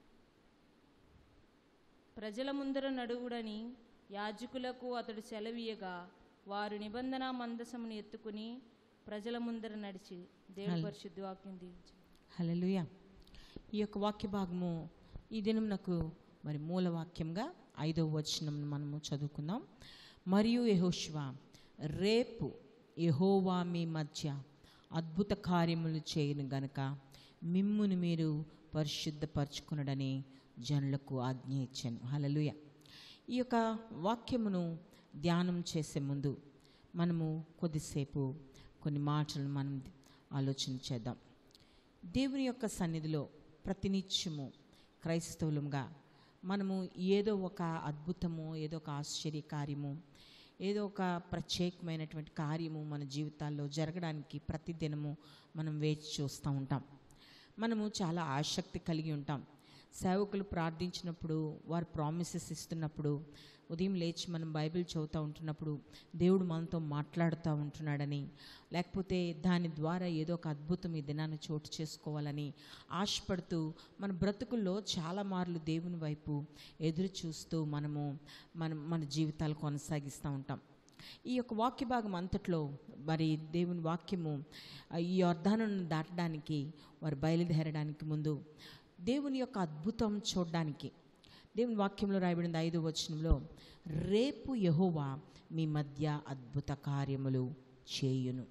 Speaker 7: ప్రజల ముందర నడువుడని యాజకులకు అతడు సెలవీయగా వారు నిబంధన మందసమును ఎత్తుకుని ప్రజల ముందర నడిచి దేవుని పరిశుద్ధ వాక్యం దీవించు.
Speaker 1: హల్లెలూయా. ఈ యొక్క వాక్య భాగము ఈ దినం నాకు మరి మూల వాక్యంగా ఐదవ వచనం మనము చదువుకుందాం. మరియు యెహోషువ, రేపు యెహోవా మీ మధ్య అద్భుత కార్యములు చేయను గనుక మిమ్మును మీరు పరిశుద్ధపరచుకునడని జనులకు ఆజ్ఞ ఇచ్చాను. హల్లెలూయా. ఈ యొక్క వాక్యమును ధ్యానం చేసే ముందు మనము కొద్దిసేపు కొన్ని మాటలను మనం ఆలోచన చేద్దాం. దేవుని యొక్క సన్నిధిలో ప్రతినిత్యము క్రైస్తవులంగా మనము ఏదో ఒక అద్భుతము, ఏదో ఒక ఆశ్చర్య కార్యము, ఏదో ఒక ప్రత్యేకమైనటువంటి కార్యము మన జీవితాల్లో జరగడానికి ప్రతిదినము మనం వేచి చూస్తూ ఉంటాం. మనము చాలా ఆసక్తి కలిగి ఉంటాం. సేవకులు ప్రార్థించినప్పుడు, వారు ప్రామిసెస్ ఇస్తున్నప్పుడు, ఉదయం లేచి మనం బైబిల్ చదువుతూ ఉంటున్నప్పుడు దేవుడు మనతో మాట్లాడుతూ ఉంటున్నాడని, లేకపోతే దాని ద్వారా ఏదో ఒక అద్భుతం ఈ దినాన్ని చోటు చేసుకోవాలని ఆశపడుతూ మన బ్రతుకుల్లో చాలా మార్లు దేవుని వైపు ఎదురు చూస్తూ మనము మనం మన జీవితాలు కొనసాగిస్తూ ఉంటాం. ఈ యొక్క వాక్య భాగం అంతట్లో మరి దేవుని వాక్యము ఈ యోర్దానును దాటడానికి వారు బయలుదేరడానికి ముందు దేవుని యొక్క అద్భుతం చూడడానికి దేవుని వాక్యంలో రాయబడింది ఐదో వచనంలో, రేపు యెహోవా మీ మధ్య అద్భుత కార్యములు చేయును.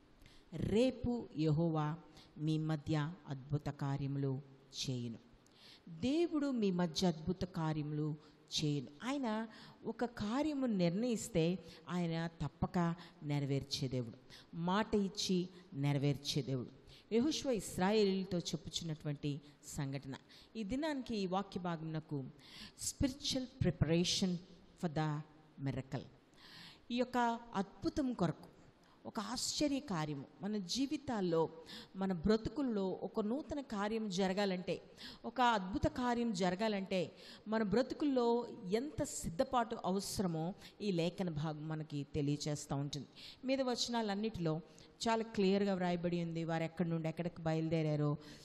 Speaker 1: రేపు యెహోవా మీ మధ్య అద్భుత కార్యములు చేయును. దేవుడు మీ మధ్య అద్భుత కార్యములు చేయును. ఆయన ఒక కార్యము నిర్ణయిస్తే ఆయన తప్పక నెరవేర్చే దేవుడు, మాట ఇచ్చి నెరవేర్చే దేవుడు. యెహోషువ ఇశ్రాయేలీయులతో చెప్పుచున్నటువంటి సంఘటన ఈ దినానికి ఈ వాక్య భాగం నాకు spiritual preparation for the miracle. ఈ యొక్క అద్భుతం కొరకు ఒక ఆశ్చర్య కార్యము మన జీవితాల్లో, మన బ్రతుకుల్లో ఒక నూతన కార్యం జరగాలంటే, ఒక అద్భుత కార్యం జరగాలంటే మన బ్రతుకుల్లో ఎంత సిద్ధపాటు అవసరమో ఈ లేఖన భాగం మనకి తెలియచేస్తూ ఉంటుంది. మీద వచనాలన్నిటిలో చాలా క్లియర్గా వ్రాయబడి ఉంది. వారు ఎక్కడి నుండి ఎక్కడికి బయలుదేరారో,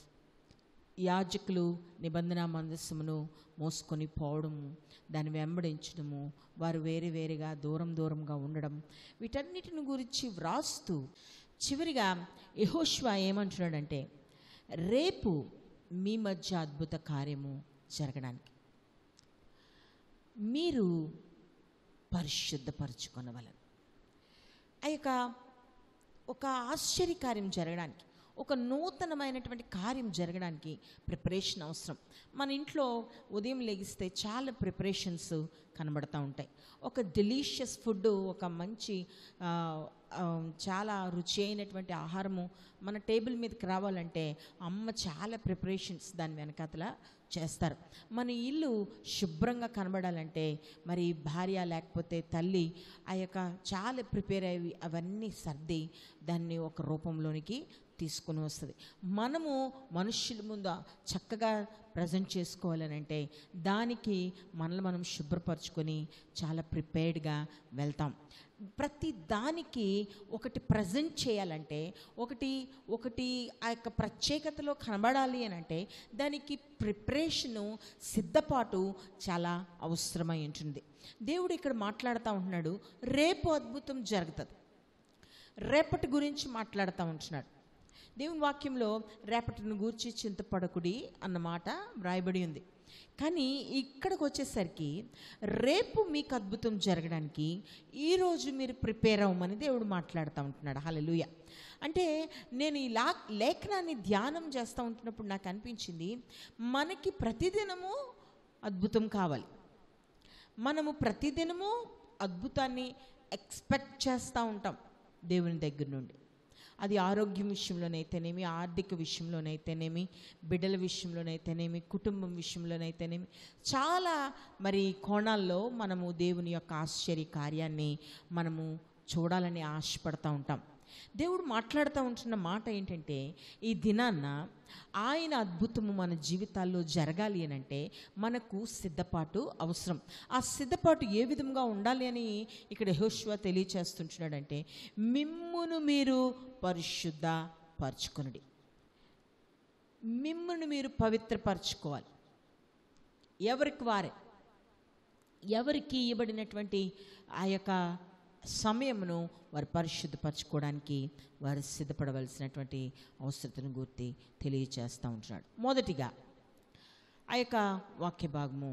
Speaker 1: యాజకులు నిబంధన మందసమును మోసుకొని పోవడము, దాన్ని వెంబడించడము, వారు వేరే వేరేగా దూరం దూరంగా ఉండడం, వీటన్నిటిని గురించి వ్రాస్తూ చివరిగా యెహోషువ ఏమంటున్నాడంటే, రేపు మీ మధ్య అద్భుత కార్యము జరగడానికి మీరు పరిశుద్ధపరచుకొనవలెను. ఆ యొక్క ఒక ఆశ్చర్యకార్యం జరగడానికి, ఒక నూతనమైనటువంటి కార్యం జరగడానికి ప్రిపరేషన్ అవసరం. మన ఇంట్లో ఉదయం లెగిస్తే చాలా ప్రిపరేషన్స్ కనబడుతూ ఉంటాయి. ఒక డెలీషియస్ ఫుడ్, ఒక మంచి చాలా రుచి అయినటువంటి ఆహారము మన టేబుల్ మీదకి రావాలంటే అమ్మ చాలా ప్రిపరేషన్స్ దాని వెనకాతల చేస్తారు. మన ఇల్లు శుభ్రంగా కనబడాలంటే మరి భార్య లేకపోతే తల్లి ఆ యొక్క చాలా ప్రిపేర్ అయ్యి అవన్నీ సర్ది దాన్ని ఒక రూపంలోనికి తీసుకుని వస్తుంది. మనము మనుష్యుల ముందు చక్కగా ప్రజెంట్ చేసుకోవాలని అంటే దానికి మనల్ని మనం శుభ్రపరచుకొని చాలా ప్రిపేర్డ్గా వెళ్తాం. ప్రతి దానికి ఒకటి ప్రజెంట్ చేయాలంటే, ఒకటి ఒకటి ఆ యొక్క ప్రత్యేకతలో కనబడాలి అని అంటే దానికి ప్రిపరేషను, సిద్ధపాటు చాలా అవసరమై ఉంటుంది. దేవుడు ఇక్కడ మాట్లాడుతూ ఉంటున్నాడు, రేపు అద్భుతం జరుగుతుంది, రేపటి గురించి మాట్లాడుతూ ఉంటున్నాడు. దేవుని వాక్యంలో రేపటిని గూర్చి చింతపడకుడి అన్నమాట వ్రాయబడి ఉంది. కానీ ఇక్కడికి వచ్చేసరికి రేపు మీకు అద్భుతం జరగడానికి ఈరోజు మీరు ప్రిపేర్ అవ్వమని దేవుడు మాట్లాడుతూ ఉంటున్నాడు. హల్లెలూయా. అంటే నేను ఈ లా లేఖనాన్ని ధ్యానం చేస్తూ ఉంటున్నప్పుడు నాకు అనిపించింది, మనకి ప్రతిదినము అద్భుతం కావాలి. మనము ప్రతిదినము అద్భుతాన్ని ఎక్స్పెక్ట్ చేస్తూ ఉంటాం దేవుని దగ్గర నుండి. అది ఆరోగ్యం విషయంలోనైతేనేమి, ఆర్థిక విషయంలోనైతేనేమి, బిడ్డల విషయంలోనైతేనేమి, కుటుంబం విషయంలోనైతేనేమి, చాలా మరి కోణాల్లో మనము దేవుని యొక్క ఆశ్చర్య కార్యాన్ని మనము చూడాలని ఆశపడుతూ ఉంటాం. దేవుడు మాట్లాడుతూ ఉంటున్న మాట ఏంటంటే, ఈ దినాన్న ఆయన అద్భుతము మన జీవితాల్లో జరగాలి అని అంటే మనకు సిద్ధపాటు అవసరం. ఆ సిద్ధపాటు ఏ విధంగా ఉండాలి అని ఇక్కడ యెహోషువ తెలియచేస్తుంటున్నాడంటే, మిమ్మును మీరు పరిశుద్ధ పరచుకొనుడి. మిమ్మల్ని మీరు పవిత్రపరచుకోవాలి. ఎవరికి వారే, ఎవరికి ఇవ్వబడినటువంటి ఆ యొక్క సమయమును వారు పరిశుద్ధపరచుకోవడానికి వారు సిద్ధపడవలసినటువంటి అవసరతను గుర్తి తెలియచేస్తూ ఉంటున్నాడు. మొదటిగా ఆ యొక్క వాక్య భాగము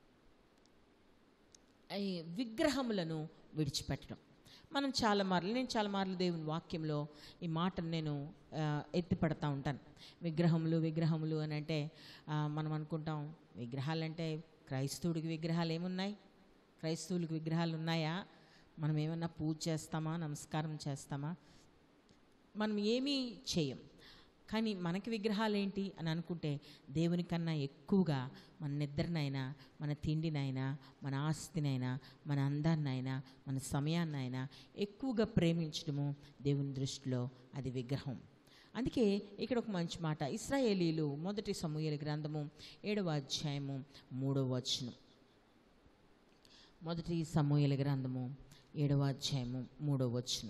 Speaker 1: ఈ విగ్రహములను విడిచిపెట్టడం. మనం చాలా మార్లు నేను చాలా మార్లు దేవుని వాక్యంలో ఈ మాటను నేను ఎత్తిపడతా ఉంటాను. విగ్రహములు విగ్రహములు అని అంటే మనం అనుకుంటాం విగ్రహాలంటే క్రైస్తవుడికి విగ్రహాలు ఏమున్నాయి, క్రైస్తవులకు విగ్రహాలు ఉన్నాయా, మనం ఏమన్నా పూజ చేస్తామా, నమస్కారం చేస్తామా, మనం ఏమీ చేయం. కానీ మనకి విగ్రహాలు ఏంటి అని అనుకుంటే దేవుని కన్నా ఎక్కువగా మన నిద్రనైనా, మన తిండినైనా, మన ఆస్తినైనా, మన అందాన్నైనా, మన సమయాన్నైనా ఎక్కువగా ప్రేమించడము దేవుని దృష్టిలో అది విగ్రహం. అందుకే ఇక్కడ ఒక మంచి మాట, ఇశ్రాయేలీలు మొదటి సమూయేలు గ్రంథము ఏడవ అధ్యాయము మూడవ వచనం. మొదటి సమూయేలు గ్రంథము ఏడవ అధ్యాయము మూడవ వచనం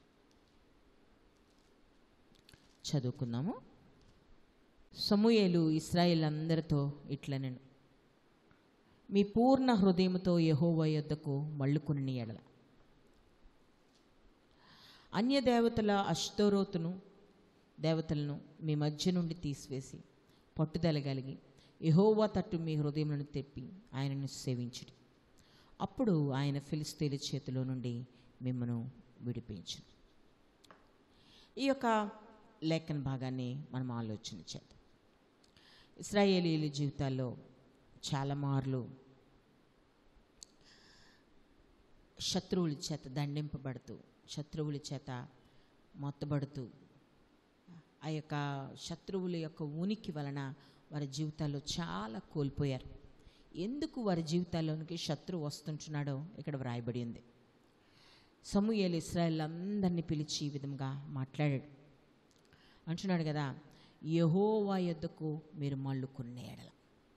Speaker 1: చదువుకుందాము. సమూయేలు ఇశ్రాయేల్ అందరితో ఇట్లనెను, మీ పూర్ణ హృదయముతో యెహోవా యొద్దకు మళ్ళుకుని ఎడల అన్య దేవతల అష్టోరోతును దేవతలను మీ మధ్య నుండి తీసివేసి పట్టుదల కలిగి యెహోవా తట్టు మీ హృదయములను తెప్పి ఆయనను సేవించుడి. అప్పుడు ఆయన ఫిలిష్తీయుల చేతిలో నుండి మిమ్మను విడిపించును. ఈ యొక్క లేఖన భాగాన్ని మనం ఆలోచన చేద్దాం. ఇశ్రాయేలీయుల జీవితాల్లో చాలా మార్లు శత్రువుల చేత దండింపబడుతూ, శత్రువుల చేత మొత్తబడుతూ, ఆ యొక్క శత్రువుల యొక్క ఉనికి వలన వారి జీవితాల్లో చాలా కోల్పోయారు. ఎందుకు వారి జీవితాల్లోనికి శత్రువు వస్తుంటున్నాడో ఇక్కడ వ్రాయబడి ఉంది. సమూయేలు ఇశ్రాయేల్ అందరినీ పిలిచి ఈ విధంగా మాట్లాడాడు. అంటున్నాడు కదా, యెహోవా యొద్దకు మీరు మళ్ళుకునే ఎడల,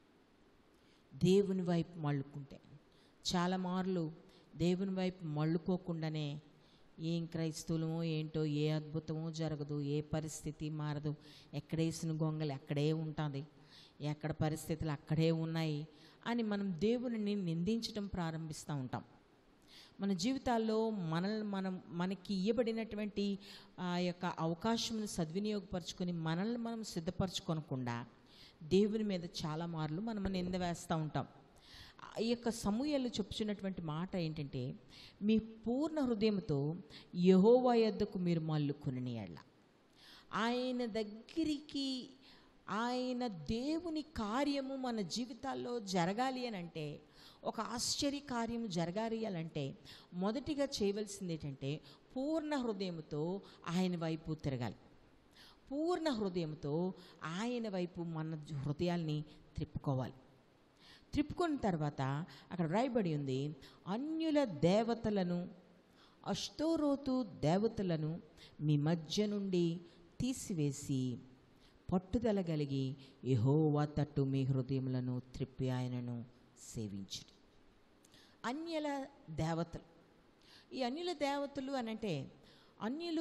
Speaker 1: దేవుని వైపు మళ్ళుకుంటే. చాలా మార్లు దేవుని వైపు మళ్ళుకోకుండానే ఏం క్రైస్తవులమో ఏంటో, ఏ అద్భుతమో జరగదు, ఏ పరిస్థితి మారదు, ఎక్కడేసిన గొంగలు అక్కడే ఉంటుంది, ఎక్కడ పరిస్థితులు అక్కడే ఉన్నాయి అని మనం దేవుని నిందించడం ప్రారంభిస్తూ ఉంటాం. మన జీవితాల్లో మనల్ని మనం మనకి ఇవ్వబడినటువంటి ఆ యొక్క అవకాశమును సద్వినియోగపరచుకొని మనల్ని మనం సిద్ధపరచుకోనకుండా దేవుని మీద చాలా మార్లు మనం నింద వేస్తూ ఉంటాం. ఈ యొక్క సమూయేలు చెప్పుచున్నటువంటి మాట ఏంటంటే, మీ పూర్ణ హృదయంతో యెహోవా యొద్దకు మీరు మళ్ళుకుని ఎడల, ఆయన దగ్గరికి, ఆయన దేవుని కార్యము మన జీవితాల్లో జరగాలి అని అంటే, ఒక ఆశ్చర్య కార్యము జరగాలి అని అంటే మొదటిగా చేయవలసింది ఏంటంటే పూర్ణ హృదయంతో ఆయన వైపు తిరగాలి. పూర్ణ హృదయంతో ఆయన వైపు మన హృదయాల్ని త్రిప్పుకోవాలి. త్రిప్పుకున్న తర్వాత అక్కడ రాయబడి ఉంది, అన్యుల దేవతలను, అష్టోరోతు దేవతలను మీ మధ్య నుండి తీసివేసి పట్టుదల కలిగి యెహోవా తట్టు మీ హృదయములను త్రిప్పి ఆయనను సేవించుడి. అన్యుల దేవతలు, ఈ అన్యుల దేవతలు అనంటే అన్యులు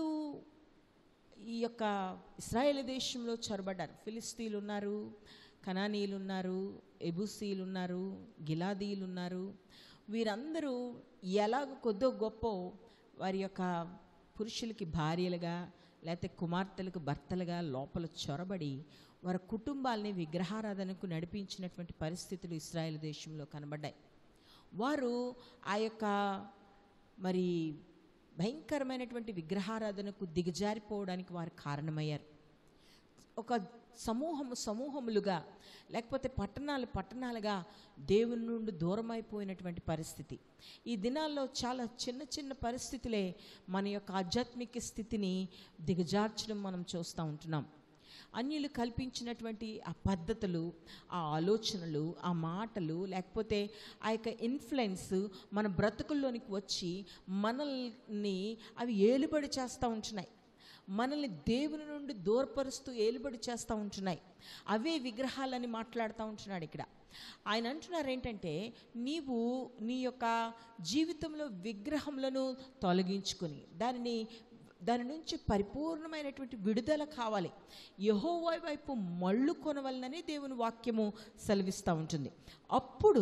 Speaker 1: ఈ యొక్క ఇశ్రాయేలు దేశంలో చొరబడ్డారు. ఫిలిస్తీన్లు ఉన్నారు, కనానీయులు ఉన్నారు, ఎబూసీలు ఉన్నారు, గిలాదీలు ఉన్నారు. వీరందరూ ఎలాగ కొద్దో గొప్ప వారి యొక్క పురుషులకి భార్యలుగా లేకపోతే కుమార్తెలకు భర్తలుగా లోపల చొరబడి వారి కుటుంబాలని విగ్రహారాధనకు నడిపించినటువంటి పరిస్థితులు ఇశ్రాయేలు దేశంలో కనబడ్డాయి. వారు ఆ యొక్క మరి భయంకరమైనటువంటి విగ్రహారాధనకు దిగజారిపోవడానికి వారు కారణమయ్యారు. ఒక సమూహము సమూహములుగా లేకపోతే పట్టణాలు పట్టణాలుగా దేవుని నుండి దూరం అయిపోయినటువంటి పరిస్థితి. ఈ దినాల్లో చాలా చిన్న చిన్న పరిస్థితులే మన యొక్క ఆధ్యాత్మిక స్థితిని దిగజార్చడం మనం చూస్తూ ఉంటున్నాం. అన్యులు కల్పించినటువంటి ఆ పద్ధతులు, ఆ ఆలోచనలు, ఆ మాటలు, లేకపోతే ఆ యొక్క ఇన్ఫ్లుయెన్స్ మన బ్రతుకుల్లోనికి వచ్చి మనల్ని అవి ఏలుబడి చేస్తూ ఉంటున్నాయి. మనల్ని దేవుని నుండి దూరపరుస్తూ ఏలుబడి చేస్తూ ఉంటున్నాయి. అవే విగ్రహాలని మాట్లాడుతూ ఉంటున్నాడు ఇక్కడ. ఆయన అంటున్నారు ఏంటంటే, నీవు నీ యొక్క జీవితంలో విగ్రహములను తొలగించుకొని దానిని దాని నుంచి పరిపూర్ణమైనటువంటి విడుదల కావాలి. యెహోవా వైపు మళ్ళు కొనవలనని దేవుని వాక్యము సెలవిస్తూ ఉంటుంది. అప్పుడు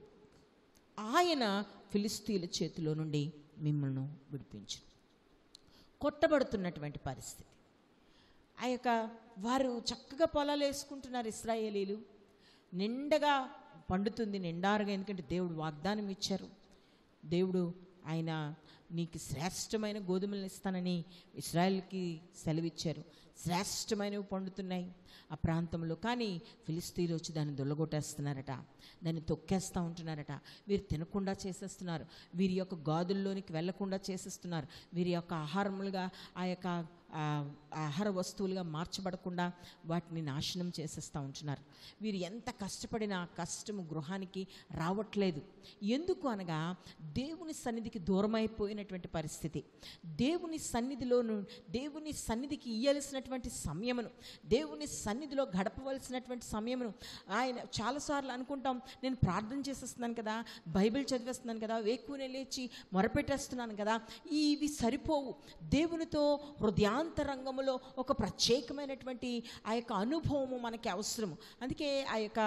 Speaker 1: ఆయన ఫిలిస్తీయుల చేతిలో నుండి మిమ్మల్ని విడిపించు. కొట్టబడుతున్నటువంటి పరిస్థితి. ఆ యొక్క వారు చక్కగా పొలాలు వేసుకుంటున్నారు ఇశ్రాయేలీలు. నిండగా పండుతుంది, నిండారుగా. ఎందుకంటే దేవుడు వాగ్దానం ఇచ్చారు. దేవుడు ఆయన నీకు శ్రేష్టమైన గోధుమలను ఇస్తానని ఇశ్రాయేల్కి సెలవిచ్చారు. శ్రేష్టమైనవి పండుతున్నాయి ఆ ప్రాంతంలో. కానీ ఫిలిస్తీయులు వచ్చి దాన్ని దొల్లగొట్టేస్తున్నారట, దాన్ని తొక్కేస్తూ ఉంటున్నారట. వీరు తినకుండా చేసేస్తున్నారు, వీరి యొక్క గాదుల్లోనికి వెళ్లకుండా చేసేస్తున్నారు, వీరి యొక్క ఆహారములుగా ఆ యొక్క ఆహార వస్తువులుగా మార్చబడకుండా వాటిని నాశనం చేసేస్తూ ఉంటున్నారు. వీరు ఎంత కష్టపడినా కష్టము గృహానికి రావట్లేదు. ఎందుకు అనగా దేవుని సన్నిధికి దూరమైపోయినటువంటి పరిస్థితి. దేవుని సన్నిధిలోను దేవుని సన్నిధికి ఇయ్యాల్సినటువంటి సమయమును, దేవుని సన్నిధిలో గడపవలసినటువంటి సమయమును ఆయన చాలాసార్లు అనుకుంటాం, నేను ప్రార్థన చేసేస్తున్నాను కదా, బైబిల్ చదివేస్తున్నాను కదా, వేకునే లేచి మొరపెట్టేస్తున్నాను కదా, ఇవి సరిపోవు. దేవునితో హృదయాంతరంగములో ఒక ప్రత్యేకమైనటువంటి ఆ యొక్క అనుభవము మనకి అవసరము. అందుకే ఆ యొక్క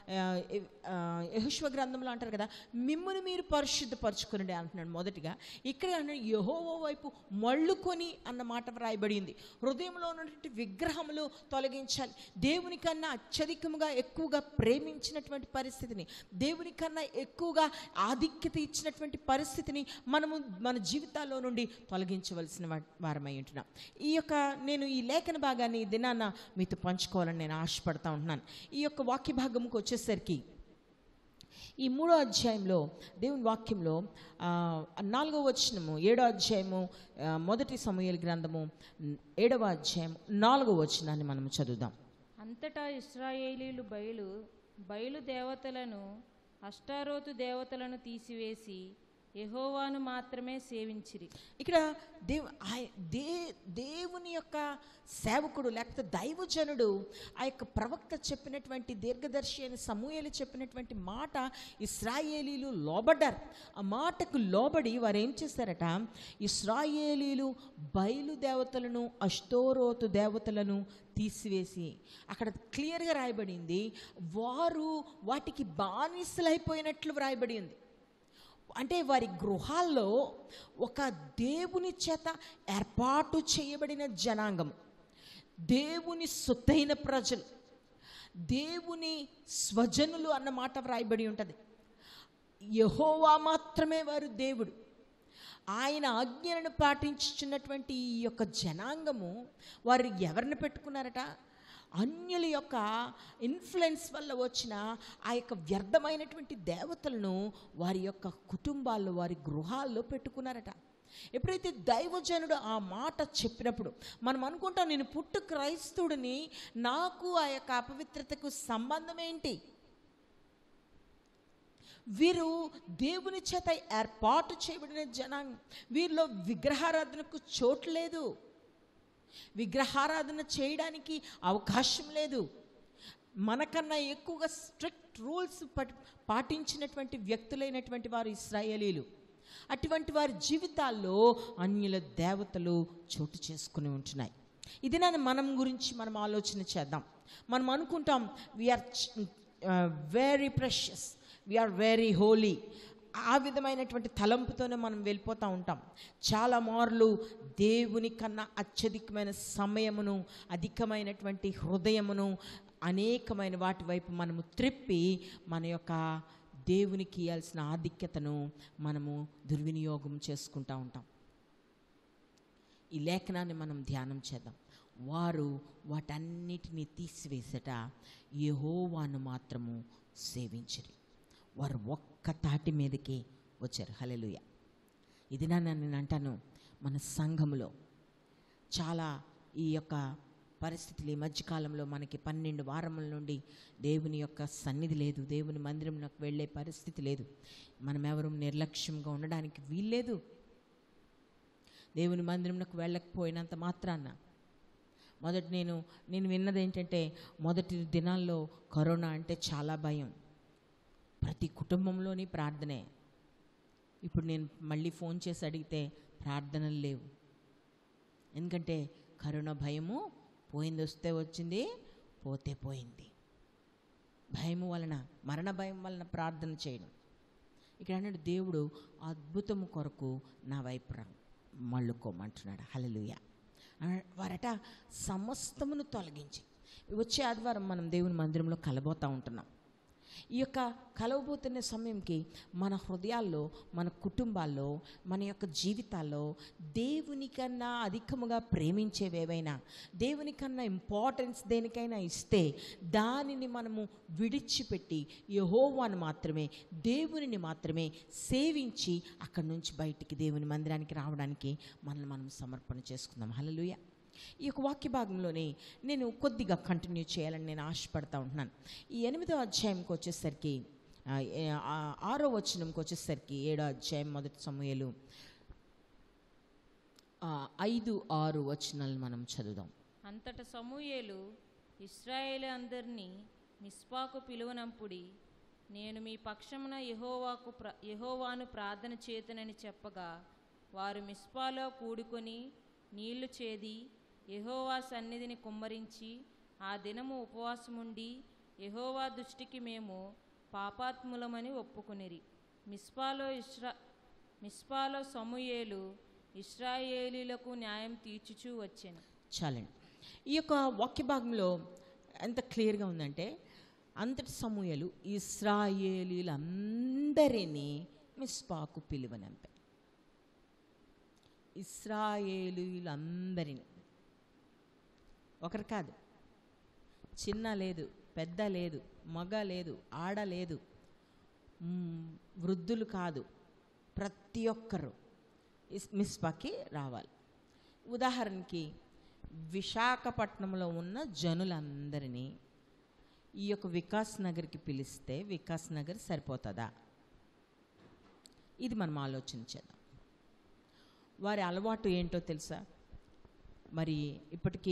Speaker 1: యెహోషువ గ్రంథంలో అంటారు కదా, మిమ్మును మీరు పరిశుద్ధపరచుకునండి అంటున్నాడు మొదటిగా. ఇక్కడ యెహోవా వైపు మళ్ళుకొని అన్న మాట వ్రాయబడింది. హృదయంలో ఉన్నటువంటి విగ్రహములు తొలగించాలి. దేవుని కన్నా అత్యధికముగా ఎక్కువగా ప్రేమించినటువంటి పరిస్థితిని, దేవుని కన్నా ఎక్కువగా ఆధిక్యత ఇచ్చినటువంటి పరిస్థితిని మనము మన జీవితాల్లో నుండి తొలగించవలసిన వారమై ఉంటున్నాం. ఈ యొక్క నేను ఈ లేఖన భాగాన్ని దినాన్న మీతో పంచుకోవాలని నేను ఆశపడతా ఉంటున్నాను. ఈ యొక్క వాక్య భాగంకి వచ్చేసరికి ఈ మూడో అధ్యాయంలో దేవుని వాక్యంలో నాలుగో వచనము, ఏడో అధ్యాయము మొదటి సమూయేలు గ్రంథము ఏడవ అధ్యాయం నాలుగో వచనాన్ని మనం చదువుదాం.
Speaker 7: అంతటా ఇశ్రాయేలీలు బయలు బయలు దేవతలను అష్టారోతు దేవతలను తీసివేసి యెహోవాను మాత్రమే సేవించిరి.
Speaker 1: ఇక్కడ దేవు దే దేవుని యొక్క సేవకుడు లేకపోతే దైవజనుడు ఆ యొక్క ప్రవక్త చెప్పినటువంటి దీర్ఘదర్శి అయిన సమూయేలు చెప్పినటువంటి మాట ఇశ్రాయేలీలు లోబడ్డారు. ఆ మాటకు లోబడి వారు ఏం చేశారట, ఇశ్రాయేలీలు బయలు దేవతలను అష్టోరోతు దేవతలను తీసివేసి, అక్కడ క్లియర్గా రాయబడింది, వారు వాటికి బానిసలైపోయినట్లు వ్రాయబడి ఉంది. అంటే వారి గృహాల్లో ఒక దేవుని చేత ఏర్పాటు చేయబడిన జనాంగం, దేవుని సొత్తైన ప్రజలు, దేవుని స్వజనులు అన్న మాట వ్రాయబడి ఉంటుంది. యెహోవా మాత్రమే వారు దేవుడు. ఆయన ఆజ్ఞలను పాటించుచున్నటువంటి ఈ యొక్క జనాంగము వారు ఎవరిని పెట్టుకున్నారట, అన్యుల యొక్క ఇన్ఫ్లుయెన్స్ వల్ల వచ్చిన ఆ యొక్క వ్యర్థమైనటువంటి దేవతలను వారి యొక్క కుటుంబాల్లో, వారి గృహాల్లో పెట్టుకున్నారట. ఎప్పుడైతే దైవజనుడు ఆ మాట చెప్పినప్పుడు మనం అనుకుంటాం, నేను పుట్టు క్రైస్తవుడిని, నాకు ఆ యొక్క అపవిత్రతకు సంబంధం ఏంటి? వీరు దేవుని చేత ఏర్పాటు చేయబడిన జనాంగం. వీరిలో విగ్రహారాధనకు చోటు లేదు, విగ్రహారాధన చేయడానికి అవకాశం లేదు. మనకన్నా ఎక్కువగా స్ట్రిక్ట్ రూల్స్ పాటించినటువంటి వ్యక్తులైనటువంటి వారు ఇశ్రాయేలీలు. అటువంటి వారి జీవితాల్లో అన్యుల దేవతలు చోటు చేసుకుని ఉంటున్నాయి. ఇది నా మనం గురించి మనం ఆలోచన చేద్దాం. మనం అనుకుంటాం we're very precious, we're very holy. ఆ విధమైనటువంటి తలంపుతోనే మనం వెళ్ళిపోతూ ఉంటాం. చాలా మార్లు దేవుని కన్నా అత్యధికమైన సమయమును, అధికమైనటువంటి హృదయమును, అనేకమైన వాటి వైపు మనము త్రిప్పి మన యొక్క దేవునికి ఇవ్వాల్సిన ఆధిక్యతను మనము దుర్వినియోగం చేసుకుంటూ ఉంటాం. ఈ లేఖనాన్ని మనం ధ్యానం చేద్దాం. వారు వాటన్నిటినీ తీసివేసట యెహోవాను మాత్రము సేవించిరి. వారు ఒక్క తాటి మీదకి వచ్చారు. హల్లెలూయా. ఇది నా నేను అంటాను, మన సంఘములో చాలా ఈ యొక్క పరిస్థితులు, ఈ మధ్యకాలంలో మనకి పన్నెండు వారముల నుండి దేవుని యొక్క సన్నిధి లేదు, దేవుని మందిరంలోకి వెళ్ళే పరిస్థితి లేదు. మనం ఎవరు నిర్లక్ష్యంగా ఉండడానికి వీల్లేదు. దేవుని మందిరంలోకి వెళ్ళకపోయినంత మాత్రాన మొదటి నేను నేను విన్నది ఏంటంటే, మొదటి దినాల్లో కరోనా అంటే చాలా భయం, ప్రతి కుటుంబంలోని ప్రార్థనే. ఇప్పుడు నేను మళ్ళీ ఫోన్ చేసి అడిగితే ప్రార్థనలు లేవు. ఎందుకంటే కరోనా భయము పోయింది, వస్తే వచ్చింది, పోతే పోయింది. భయము వలన, మరణ భయం వలన ప్రార్థన చేయడం. ఇక్కడ అన్నాడు దేవుడు అద్భుతము కొరకు నా వైపు రా మళ్ళుకోమంటున్నాడు. హల్లెలూయా. వారట సమస్తమును తొలగించి, వచ్చే ఆదివారం మనం దేవుని మందిరంలో కలబోతూ ఉంటున్నాం. ఈ యొక్క కలవబోతున్న సమయంకి మన హృదయాల్లో, మన కుటుంబాల్లో, మన యొక్క జీవితాల్లో దేవునికన్నా అధికముగా ప్రేమించేవేవైనా, దేవునికన్నా ఇంపార్టెన్స్ దేనికైనా ఇస్తే దానిని మనము విడిచిపెట్టి యెహోవాను మాత్రమే, దేవునిని మాత్రమే సేవించి అక్కడి నుంచి బయటికి దేవుని మందిరానికి రావడానికి మనల్ని మనం సమర్పణ చేసుకుందాం. హల్లెలూయా. ఈ యొక్క వాక్య భాగంలోనే నేను కొద్దిగా కంటిన్యూ చేయాలని నేను ఆశపడతా ఉంటున్నాను. ఈ ఎనిమిదో అధ్యాయంకి వచ్చేసరికి, ఆరో వచనంకి వచ్చేసరికి, ఏడో అధ్యాయం మొదటి సమూయేలు ఐదు ఆరు వచనాలు మనం చదువుదాం.
Speaker 7: అంతట సమూయేలు ఇశ్రాయేలు అందరినీ మిస్పాకు పిలువనంపుడి, నేను మీ పక్షమున యెహోవాకు ప్ర యెహోవాను ప్రార్థన చేతునని చెప్పగా, వారు మిస్పాలో కూడుకొని నీళ్లు చేది యెహోవా సన్నిధిని కుమ్మరించి ఆ దినము ఉపవాసముండి యెహోవా దృష్టికి మేము పాపాత్ములమని ఒప్పుకొనిరి. మిస్పాలో ఇస్రా మిస్పాలో సమూయేలు ఇశ్రాయేలీలకు న్యాయం తీర్చుచూ వచ్చెను.
Speaker 1: చాలండి. ఈ యొక్క వాక్య భాగంలో ఎంత క్లియర్గా ఉందంటే, అంతటి సమూయేలు ఇశ్రాయేలీలందరినీ మిస్పాకు పిలువనంపే. ఇశ్రాయేలీలందరినీ, ఒకరు కాదు, చిన్న లేదు, పెద్ద లేదు, మగ లేదు, ఆడ లేదు, వృద్ధులు కాదు, ప్రతి ఒక్కరు మిస్పాకి రావాలి. ఉదాహరణకి విశాఖపట్నంలో ఉన్న జనులందరినీ ఈ యొక్క వికాస్ నగర్కి పిలిస్తే వికాస్ నగర్ సరిపోతుందా? ఇది మనం ఆలోచించేద్దాం. వారి అలవాటు ఏంటో తెలుసా? మరి ఇప్పటికీ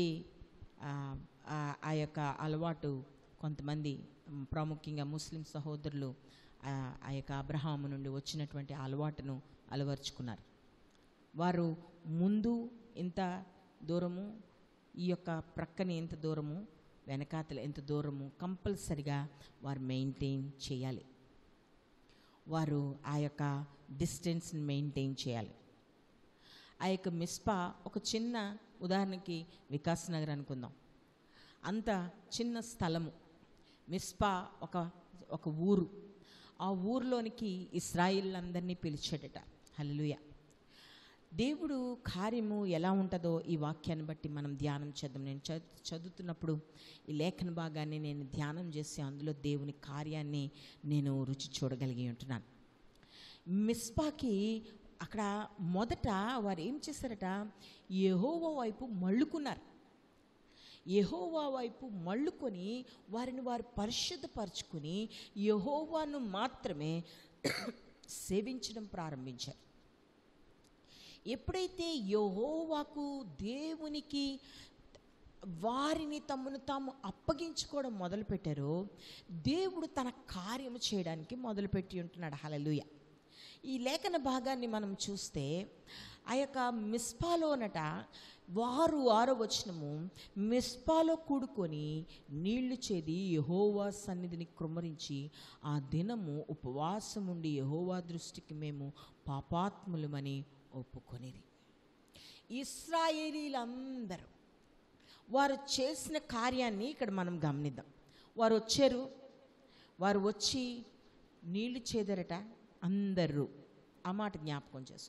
Speaker 1: ఆ యొక్క అలవాటు కొంతమంది, ప్రాముఖ్యంగా ముస్లిం సహోదరులు ఆ యొక్క అబ్రహాము నుండి వచ్చినటువంటి అలవాటును అలవర్చుకున్నారు. వారు ముందు ఇంత దూరము, ఈ యొక్క ప్రక్కన ఎంత దూరము, వెనకాతల ఎంత దూరము కంపల్సరిగా వారు మెయింటైన్ చేయాలి. వారు ఆ యొక్క డిస్టెన్స్ని మెయింటైన్ చేయాలి. ఆ యొక్క మిస్పా ఒక చిన్న, ఉదాహరణకి వికాస్ నగర్ అనుకుందాం, అంత చిన్న స్థలము. మిస్పా ఒక ఒక ఊరు. ఆ ఊరిలోనికి ఇశ్రాయేలీలందరినీ పిలిచాడట. హల్లెలూయా. దేవుడు కార్యము ఎలా ఉంటుందో ఈ వాక్యాన్ని బట్టి మనం ధ్యానం చేద్దాం. నేను చదువుతున్నప్పుడు ఈ లేఖన భాగాన్ని నేను ధ్యానం చేసి అందులో దేవుని కార్యాన్ని నేను రుచి చూడగలిగి ఉంటున్నాను. మిస్పాకి అక్కడ మొదట వారు ఏం చేశారట, యెహోవా వైపు మళ్ళుకున్నారు. యెహోవా వైపు మళ్ళుకొని వారిని వారు పరిశుద్ధపరచుకొని యెహోవాను మాత్రమే సేవించడం ప్రారంభించారు. ఎప్పుడైతే యెహోవాకు, దేవునికి వారిని తమను తాము అప్పగించుకోవడం మొదలుపెట్టారో దేవుడు తన కార్యము చేయడానికి మొదలుపెట్టి ఉంటున్నాడు. హల్లెలూయా. ఈ లేఖన భాగాన్ని మనం చూస్తే ఆ యొక్క మిస్పాలోనట వారు, ఆరో వచనము, మిస్పాలో కూడుకొని నీళ్లు చేది యెహోవా సన్నిధిని కృమ్మరించి ఆ దినము ఉపవాసముండి యెహోవా దృష్టికి మేము పాపాత్ములమని ఒప్పుకొనిది. ఇశ్రాయేలీలందరూ వారు చేసిన కార్యాన్ని ఇక్కడ మనం గమనిద్దాం. వారు వచ్చారు, వారు వచ్చి నీళ్లు చేదరట అందరూ. ఆ మాట జ్ఞాపకం చేసుకో.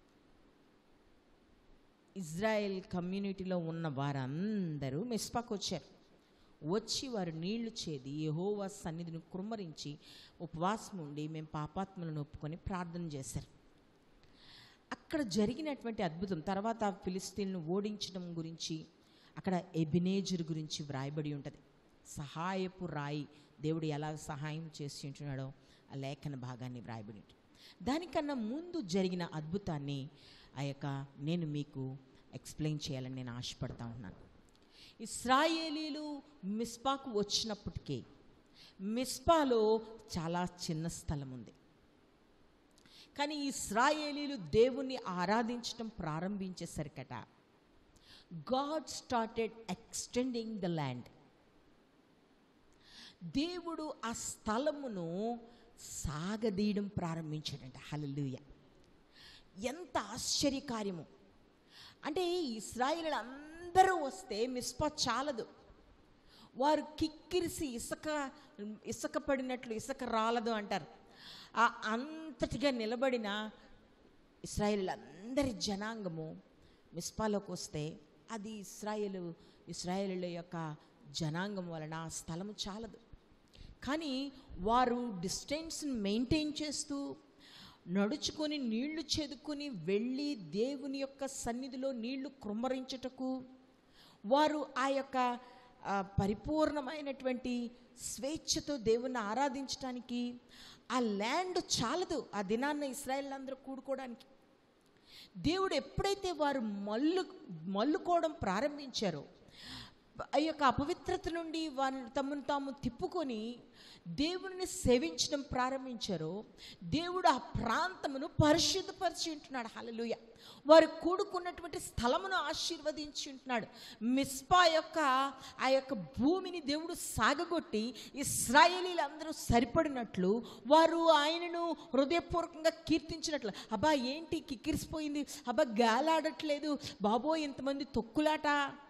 Speaker 1: ఇజ్రాయెల్ కమ్యూనిటీలో ఉన్న వారందరూ మిస్పాకు వచ్చారు. వచ్చి వారు నీళ్లు చేది యెహోవా సన్నిధిని కుమ్మరించి ఉపవాసం ఉండి మేము పాపాత్మలను ఒప్పుకొని ప్రార్థన చేశారు. అక్కడ జరిగినటువంటి అద్భుతం, తర్వాత ఫిలిస్తీన్ను ఓడించడం గురించి అక్కడ ఎబినేజర్ గురించి వ్రాయబడి ఉంటుంది. సహాయపు రాయి, దేవుడు ఎలా సహాయం చేసి ఉంటున్నాడో ఆ లేఖన భాగాన్ని వ్రాయబడి ఉంటుంది. దానికన్నా ముందు జరిగిన అద్భుతాన్ని ఆ యొక్క నేను మీకు ఎక్స్ప్లెయిన్ చేయాలని నేను ఆశపడతా ఉన్నాను. ఇశ్రాయేలీలు మిస్పాకు వచ్చినప్పటికీ మిస్పాలో చాలా చిన్న స్థలం ఉంది. కానీ ఇశ్రాయేలీలు దేవుణ్ణి ఆరాధించడం ప్రారంభించేసరికట God started extending the land. దేవుడు ఆ స్థలమును సాగదీయడం ప్రారంభించాడంట. హల్లెలూయా! ఎంత ఆశ్చర్యకార్యము! అంటే ఇశ్రాయేలీయులు అందరూ వస్తే మిస్పా చాలదు, వారు కిక్కిరిసి ఇసుక ఇసుక పడినట్లు ఇసుక రాలదు అంటారు. ఆ అంతటిగా నిలబడిన ఇశ్రాయేలీయులందరి జనాంగము మిస్పాలోకి వస్తే అది ఇశ్రాయేలు ఇశ్రాయేలీయుల యొక్క జనాంగం వలన ఆ స్థలము చాలదు. కానీ వారు డిస్టెన్స్ని మెయింటైన్ చేస్తూ నడుచుకొని నీళ్లు చెదుకుని వెళ్ళి దేవుని యొక్క సన్నిధిలో నీళ్లు కృమ్మరించుటకు, వారు ఆ యొక్క పరిపూర్ణమైనటువంటి స్వేచ్ఛతో దేవుణ్ణి ఆరాధించడానికి ఆ ల్యాండ్ చాలదు ఆ దినాన్న ఇశ్రాయేలీయులందరూ కూడుకోవడానికి. దేవుడు ఎప్పుడైతే వారు మల్లు మల్లుకోవడం ప్రారంభించారో, ఆ యొక్క అపవిత్రత నుండి వారిని తమను తాము తిప్పుకొని దేవుడిని సేవించడం ప్రారంభించారో, దేవుడు ఆ ప్రాంతమును పరిశుద్ధపరిచి ఉంటున్నాడు. హల్లెలూయా! వారు కూడుకున్నటువంటి స్థలమును ఆశీర్వదించి ఉంటున్నాడు. మిస్పా యొక్క ఆ యొక్క భూమిని దేవుడు సాగగొట్టి ఇశ్రాయేలీలందరూ సరిపడినట్లు వారు ఆయనను హృదయపూర్వకంగా కీర్తించినట్లు. అబ్బా ఏంటి కిక్కిరిసిపోయింది, అబ్బా గాలాడట్లేదు, బాబోయ్ ఇంతమంది తొక్కులాట.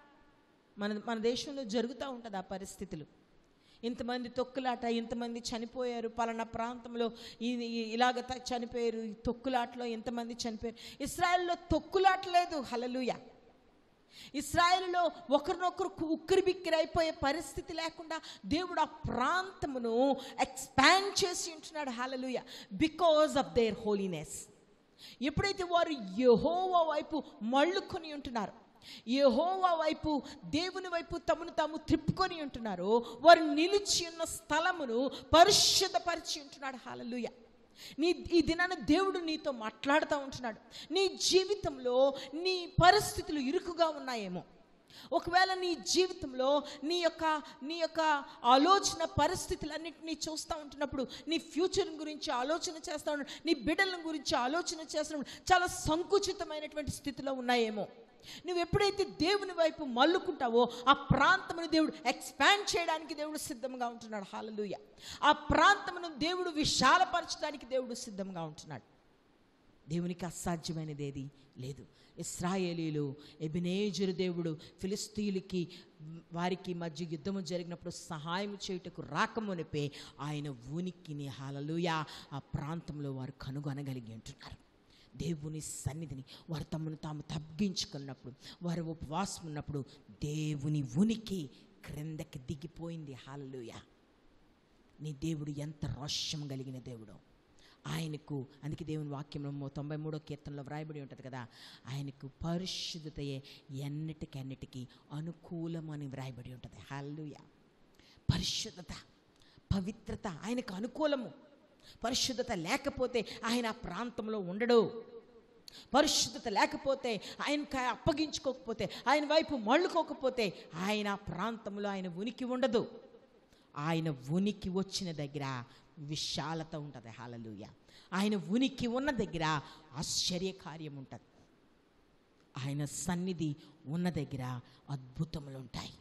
Speaker 1: మన మన దేశంలో జరుగుతూ ఉంటుంది ఆ పరిస్థితులు. ఇంతమంది తొక్కులాట, ఇంతమంది చనిపోయారు, పలానా ప్రాంతంలో ఇలాగ చనిపోయారు, తొక్కులాటలో ఎంతమంది చనిపోయారు. ఇశ్రాయేల్లో తొక్కులాట లేదు. హల్లెలూయా! ఇశ్రాయేలులో ఒకరినొకరు ఉక్కిరి బిక్కిరి అయిపోయే పరిస్థితి లేకుండా దేవుడు ఆ ప్రాంతమును ఎక్స్పాండ్ చేసి ఉంటున్నాడు. Hallelujah! Because of their holiness. ఎప్పుడైతే వారు యెహోవా వైపు మళ్ళుకొని ఉంటున్నారు, యెహోవా వైపు దేవుని వైపు తమను తాము త్రిప్పుకొని ఉంటున్నారో, వారు నిలిచి ఉన్న స్థలమును పరిశుద్ధపరిచి ఉంటున్నాడు. హల్లెలూయా! నీ ఈ దినాన దేవుడు నీతో మాట్లాడుతూ ఉంటున్నాడు. నీ జీవితంలో నీ పరిస్థితులు ఇరుకుగా ఉన్నాయేమో, ఒకవేళ నీ జీవితంలో నీ యొక్క నీ యొక్క ఆలోచన పరిస్థితులన్నింటినీ చూస్తూ ఉంటున్నప్పుడు, నీ ఫ్యూచర్ గురించి ఆలోచన చేస్తూ ఉంటు, నీ బిడ్డల గురించి ఆలోచన చేస్తున్నప్పుడు చాలా సంకుచితమైనటువంటి స్థితిలో ఉన్నాయేమో, నువ్వు ఎప్పుడైతే దేవుని వైపు మల్లుకుంటావో ఆ ప్రాంతమును దేవుడు ఎక్స్పాండ్ చేయడానికి దేవుడు సిద్ధంగా ఉంటున్నాడు. హల్లెలూయా! ఆ ప్రాంతమును దేవుడు విశాలపరచడానికి దేవుడు సిద్ధంగా ఉంటున్నాడు. దేవునికి అసాధ్యమైనది ఏది లేదు. ఇశ్రాయేలీలు ఎబెనేజరు దేవుడు ఫిలిస్తీయులకి వారికి మధ్య యుద్ధము జరిగినప్పుడు సహాయం చేయుటకు రాకమునిపే ఆయన ఉనికిని, హల్లెలూయా, ఆ ప్రాంతంలో వారు కనుగొనగలిగి ఉంటున్నారు. దేవుని సన్నిధిని వారు తమను తాము తగ్గించుకున్నప్పుడు, వారు ఉపవాసం ఉన్నప్పుడు దేవుని ఉనికి క్రిందకి దిగిపోయింది. హల్లెలూయా! నీ దేవుడు ఎంత రోషం కలిగిన దేవుడు! ఆయనకు అందుకే దేవుని వాక్యంలో తొంభై మూడో కీర్తనలో వ్రాయబడి ఉంటుంది కదా, ఆయనకు పరిశుద్ధతయే ఎన్నిటికన్నిటికీ అనుకూలమని వ్రాయబడి ఉంటుంది. హల్లెలూయా! పరిశుద్ధత, పవిత్రత ఆయనకు అనుకూలము. పరిశుద్ధత లేకపోతే ఆయన ఆ ప్రాంతంలో ఉండడు. పరిశుద్ధత లేకపోతే ఆయనకు అప్పగించుకోకపోతే, ఆయన వైపు మళ్ళుకోకపోతే ఆయన ఆ ప్రాంతంలో ఆయన ఉనికి ఉండదు. ఆయన ఉనికి వచ్చిన దగ్గర విశాలత ఉంటుంది. హల్లెలూయా! ఆయన ఉనికి ఉన్న దగ్గర ఆశ్చర్యకార్యం ఉంటుంది. ఆయన సన్నిధి ఉన్న దగ్గర అద్భుతములు ఉంటాయి.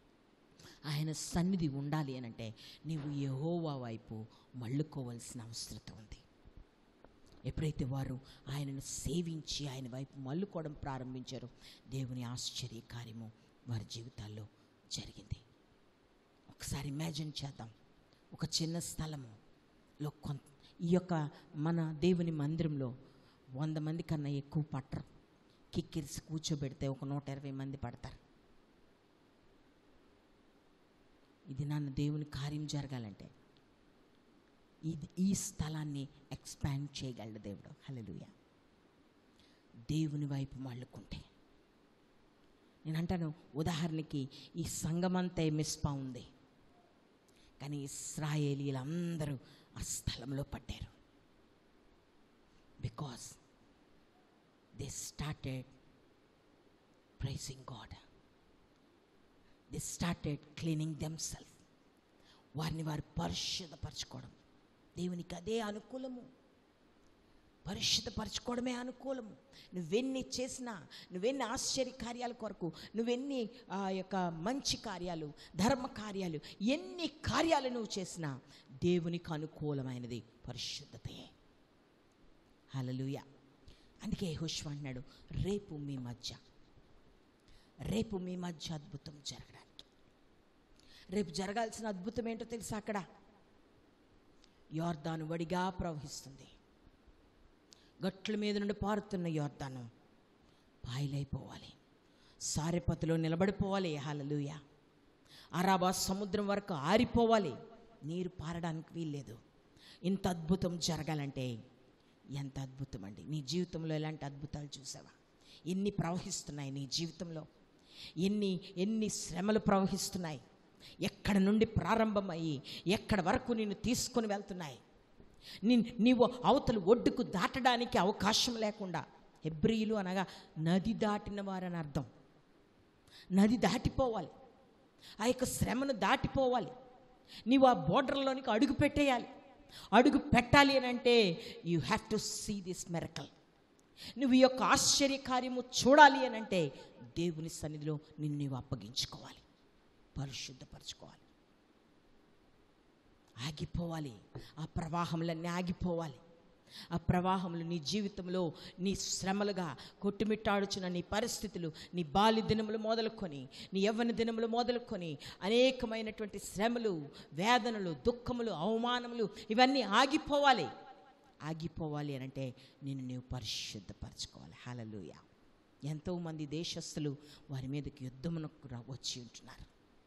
Speaker 1: ఆయన సన్నిధి ఉండాలి అనంటే నీవు యెహోవా వైపు మళ్ళుకోవాల్సిన అవసరం ఉంది. ఎప్పుడైతే వారు ఆయనను సేవించి ఆయన వైపు మళ్ళుకోవడం ప్రారంభించారో దేవుని ఆశ్చర్య కార్యము వారి జీవితాల్లో జరిగింది. ఒకసారి ఇమాజిన్ చేద్దాం, ఒక చిన్న స్థలములో కొంత ఈ యొక్క మన దేవుని మందిరంలో వంద మంది కన్నా ఎక్కువ పట్టరు. కిక్కిరిసి కూర్చోబెడితే ఒక నూట ఇరవై మంది పడతారు. ఇది నన్ను దేవుని కార్యం జరగాలంటే ఇది ఈ స్థలాన్ని ఎక్స్పాండ్ చేయగలడు దేవుడు. హల్లెలూయా! దేవుని వైపు మళ్ళుకుంటే నేను అంటాను, ఉదాహరణకి ఈ సంఘమంతా మిస్పా ఉంది, కానీ ఇశ్రాయేలీలందరూ ఆ స్థలంలో పడ్డారు. Because they started praising God, they started cleaning themselves. వారిని వారు పరిశుద్ధపరచుకోవడం దేవునికి అదే అనుకూలము. పరిశుద్ధపరచుకోవడమే అనుకూలము. నువ్వెన్ని చేసినా, నువ్వెన్ని ఆశ్చర్య కార్యాల కొరకు, నువ్వెన్ని ఆ యొక్క మంచి కార్యాలు, ధర్మ కార్యాలు, ఎన్ని కార్యాలు నువ్వు చేసినా దేవునికి అనుకూలమైనది పరిశుద్ధతే. హల్లెలూయా. అందుకే యెహోషువ అన్నాడు, రేపు మీ మధ్య రేపు మీ మధ్య అద్భుతం జరగడానికి. రేపు జరగాల్సిన అద్భుతం ఏంటో తెలుసా? అక్కడ యోర్దాను వడిగా ప్రవహిస్తుంది. గట్ల మీద నుండి పారుతున్న యోర్దాను పాయలైపోవాలి, సారెపతిలో నిలబడిపోవాలి. హల్లెలూయా. అరాబా సముద్రం వరకు ఆరిపోవాలి, నీరు పారడానికి వీల్లేదు. ఇంత అద్భుతం జరగాలంటే ఎంత అద్భుతం అండి. నీ జీవితంలో ఎలాంటి అద్భుతాలు చూసావా? ఎన్ని ప్రవహిస్తున్నాయి నీ జీవితంలో? ఎన్ని ఎన్ని శ్రమలు ప్రవహిస్తున్నాయి? ఎక్కడ నుండి ప్రారంభమయ్యి ఎక్కడ వరకు నిన్ను తీసుకొని వెళ్తున్నాయి? నీ నీవు అవతల ఒడ్డుకు దాటడానికి అవకాశం లేకుండా, హెబ్రీయులు అనగా నది దాటిన వారని అర్థం. నది దాటిపోవాలి, ఆ యొక్క శ్రమను దాటిపోవాలి. నీవు ఆ బోర్డర్లోనికి అడుగు పెట్టేయాలి. అడుగు పెట్టాలి అని అంటే you have to see this miracle. నువ్వు ఈ యొక్క ఆశ్చర్య కార్యము చూడాలి అని అంటే దేవుని సన్నిధిలో నిన్ను నీవు అప్పగించుకోవాలి, పరిశుద్ధపరచుకోవాలి, ఆగిపోవాలి. ఆ ప్రవాహములన్నీ ఆగిపోవాలి. ఆ ప్రవాహములు నీ జీవితంలో నీ శ్రమలుగా కొట్టుమిట్టాడుచున్న నీ పరిస్థితులు, నీ బాల్య దినములు మొదలుకొని నీ యవ్వన దినములు మొదలుకొని అనేకమైనటువంటి శ్రమలు, వేదనలు, దుఃఖములు, అవమానములు ఇవన్నీ ఆగిపోవాలి. ఆగిపోవాలి అని అంటే నిన్ను నీవు పరిశుద్ధపరచుకోవాలి. హల్లెలూయా. ఎంతోమంది దేశస్థులు వారి మీదకి యుద్ధమునకు వచ్చి ఉంటున్నారు.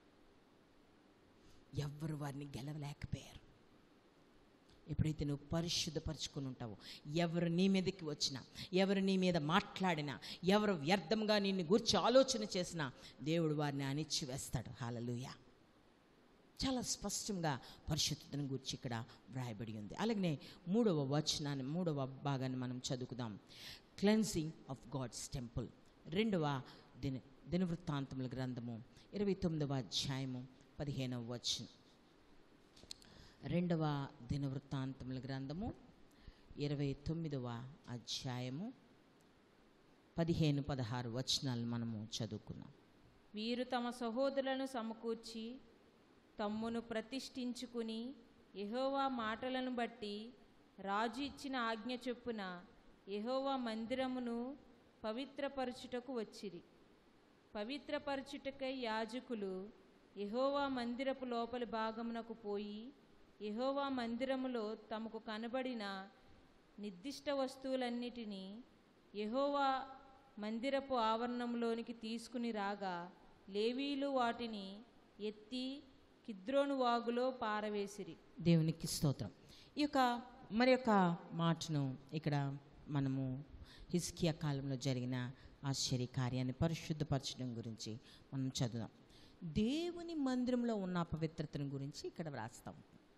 Speaker 1: ఎవ్వరు వారిని గెలవలేకపోయారు. ఎప్పుడైతే నువ్వు పరిశుద్ధపరచుకుని ఉంటావో, ఎవరు నీ మీదకి వచ్చినా, ఎవరు నీ మీద మాట్లాడినా, ఎవరు వ్యర్థంగా నిన్ను గురించి ఆలోచన చేసినా దేవుడు వారిని అణిచి వేస్తాడు. హల్లెలూయా. చాలా స్పష్టంగా పరిశుద్ధతను గురించి ఇక్కడ వ్రాయబడి ఉంది. అలాగనే మూడవ వచనాన్ని, మూడవ భాగాన్ని మనం చదువుకుందాం. Cleansing of God's temple. రెండవ దిన దినవృత్తాంతముల గ్రంథము ఇరవై తొమ్మిదవ అధ్యాయము పదిహేనవ వచనం. రెండవ దినవృత్తాంతముల గ్రంథము ఇరవై తొమ్మిదవ అధ్యాయము పదిహేను పదహారు వచనాలు మనము చదువుకున్నాం.
Speaker 7: వీరు తమ సహోదరులను సమకూర్చి తమ్మును ప్రతిష్ఠించుకుని యెహోవా మాటలను బట్టి రాజు ఇచ్చిన ఆజ్ఞ చొప్పున యెహోవా మందిరమును పవిత్రపరచుటకు వచ్చిరి. పవిత్రపరచుటకై యాజకులు యెహోవా మందిరపు లోపలి భాగమునకు పోయి యెహోవా మందిరములో తమకు కనబడిన నిర్దిష్ట వస్తువులన్నిటినీ యెహోవా మందిరపు ఆవరణంలోనికి తీసుకుని రాగా లేవీలు వాటిని ఎత్తి కిద్రోను వాగులో పారవేసిరి.
Speaker 1: దేవునికి స్తోత్రం. ఈ యొక్క మరి యొక్క మాటను ఇక్కడ మనము హిజ్కియా కాలంలో జరిగిన ఆశ్చర్య కార్యాన్ని పరిశుద్ధపరచడం గురించి మనం చదువుదాం. దేవుని మందిరంలో ఉన్న అపవిత్రతను గురించి ఇక్కడ వ్రాస్తాం.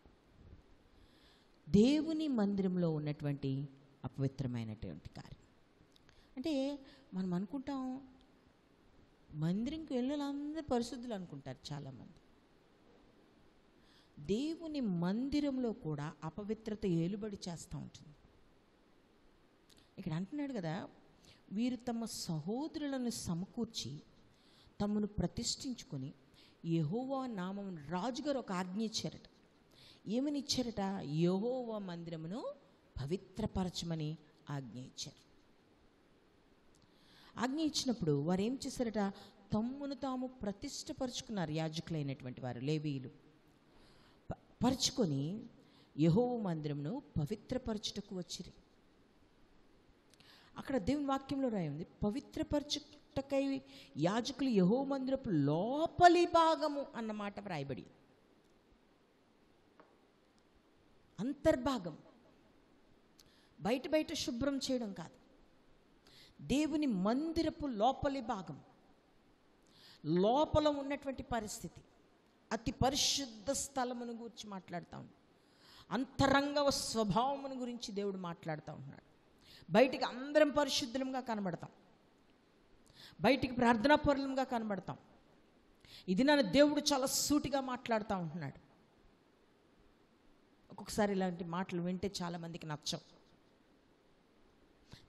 Speaker 1: దేవుని మందిరంలో ఉన్నటువంటి అపవిత్రమైనటువంటి కార్యం అంటే మనం అనుకుంటాం, మందిరంకి వెళ్ళాలందరూ పరిశుద్ధులు అనుకుంటారు చాలామంది. దేవుని మందిరంలో కూడా అపవిత్రత ఏలుబడి చేస్తూ ఉంటుంది. ఇక్కడ అంటున్నాడు కదా, వీరు తమ సహోదరులను సమకూర్చి తమను ప్రతిష్ఠించుకొని యెహోవా నామం, రాజుగారు ఒక ఆజ్ఞ ఇచ్చారట. ఏమని ఇచ్చారట? యెహోవా మందిరమును పవిత్రపరచమని ఆజ్ఞ ఇచ్చారు. ఆజ్ఞ ఇచ్చినప్పుడు వారు ఏం చేశారట? తమ్మును తాము ప్రతిష్టపరుచుకున్నారు. యాజకులైనటువంటి వారు, లేవీయులు పరుచుకొని యెహోవా మందిరమును పవిత్రపరచుటకు వచ్చిరి. అక్కడ దేవుని వాక్యంలో రాయింది, పవిత్రపరచుటకై యాజకులు యెహోవా మందిరపు లోపలి భాగము అన్నమాట వ్రాయబడి. అంతర్భాగం, బయట బయట శుభ్రం చేయడం కాదు, దేవుని మందిరపు లోపలి భాగం, లోపల ఉన్నటువంటి పరిస్థితి, అతి పరిశుద్ధ స్థలమును గురించి మాట్లాడుతాం. అంతరంగ స్వభావమును గురించి దేవుడు మాట్లాడుతూ ఉన్నాడు. బయటికి అందరం పరిశుద్ధులంగా కనబడతాం, బయటికి ప్రార్థనాపరులంగా కనబడతాం. ఇది నన్ను దేవుడు చాలా సూటిగా మాట్లాడుతూ ఉంటున్నాడు. ఒక్కొక్కసారి ఇలాంటి మాటలు వింటే చాలామందికి నచ్చవు.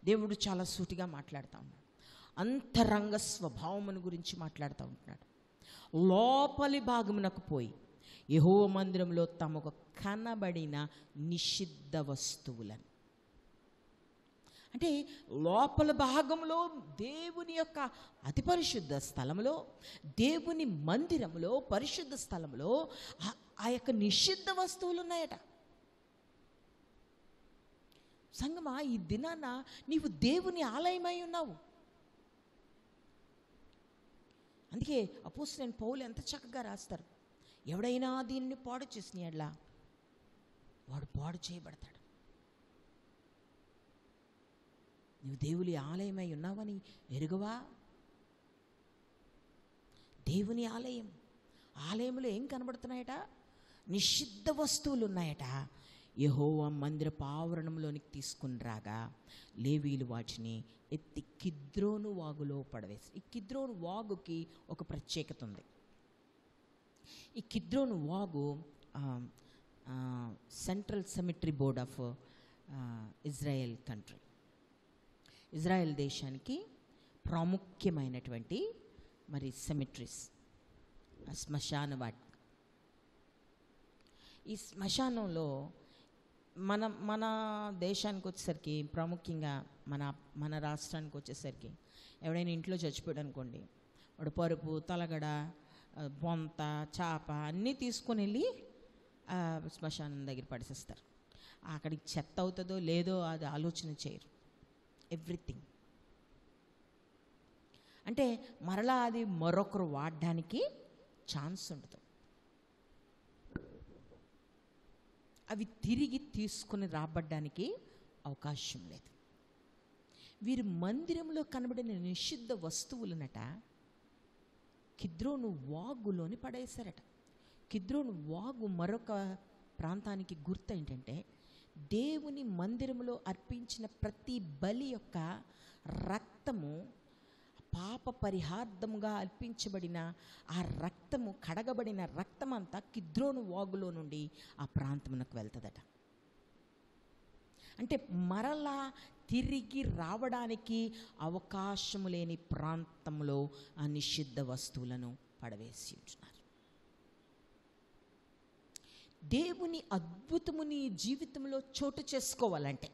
Speaker 1: దేవుడు చాలా సూటిగా మాట్లాడుతూ ఉన్నాడు. అంతరంగ స్వభావమును గురించి మాట్లాడుతూ ఉంటున్నాడు. లోపలి భాగమునకు పోయి యెహోవా మందిరంలో తమకు కనబడిన నిషిద్ధ వస్తువులను, అంటే లోపల భాగంలో దేవుని యొక్క అతి పరిశుద్ధ స్థలంలో, దేవుని మందిరంలో, పరిశుద్ధ స్థలంలో ఆ యొక్క నిషిద్ధ వస్తువులు ఉన్నాయట. సంగమా, ఈ దినాన నీవు దేవుని ఆలయమై ఉన్నావు. అందుకే అపోస్తలుడైన పౌలు ఎంత చక్కగా రాస్తారు, ఎవడైనా దీన్ని పాడు చేసినట్లా వాడు పాడు చేయబడతాడు. నువ్వు దేవుని ఆలయమై ఉన్నావని ఎరుగవా? దేవుని ఆలయం, ఆలయంలో ఏం కనబడుతున్నాయట? నిషిద్ధ వస్తువులు ఉన్నాయట. యెహోవా మందిరపు ఆవరణంలోనికి తీసుకుని రాగా లేవీలు వాటిని ఎత్తి కిద్రోను వాగులో పడవేసి. ఈ కిద్రోను వాగుకి ఒక ప్రత్యేకత ఉంది. ఈ కిద్రోను వాగు central cemetery board of Israel country, Israel దేశానికి ప్రాముఖ్యమైనటువంటి మరి సెమిటరీస్, శ్మశాన వాటి. ఈ శ్మశానంలో మన మన దేశానికి వచ్చేసరికి, ప్రాముఖ్యంగా మన మన రాష్ట్రానికి వచ్చేసరికి, ఎవడైనా ఇంట్లో చచ్చిపోయాడు అనుకోండి, వాడు పరుపు, తలగడ, బొంత, చాప అన్నీ తీసుకొని వెళ్ళి శ్మశానం దగ్గర పడిసేస్తారు. అక్కడికి చెత్త అవుతుందో లేదో అది ఆలోచన చేయరు. ఎవ్రీథింగ్ అంటే మరలా అది మరొకరు వాడడానికి ఛాన్స్ ఉండదు. అవి తిరిగి తీసుకుని రాబడ్డానికి అవకాశం లేదు. వీరి మందిరంలో కనబడిన నిషిద్ధ వస్తువులనట కిద్రోను వాగులోని పడేశారట. కిద్రోను వాగు మరొక ప్రాంతానికి గుర్తు ఏంటంటే, దేవుని మందిరంలో అర్పించిన ప్రతి బలి యొక్క రక్తము, పాప పరిహార్థముగా అర్పించబడిన ఆ రక్తము, కడగబడిన రక్తమంతా కిద్రోను వాగులో నుండి ఆ ప్రాంతమునకు వెళ్తుందట. అంటే మరలా తిరిగి రావడానికి అవకాశము లేని ప్రాంతంలో ఆ నిషిద్ధ వస్తువులను పడవేసి ఉంటున్నారు. దేవుని అద్భుతము నీ జీవితంలో చోటు చేసుకోవాలంటే,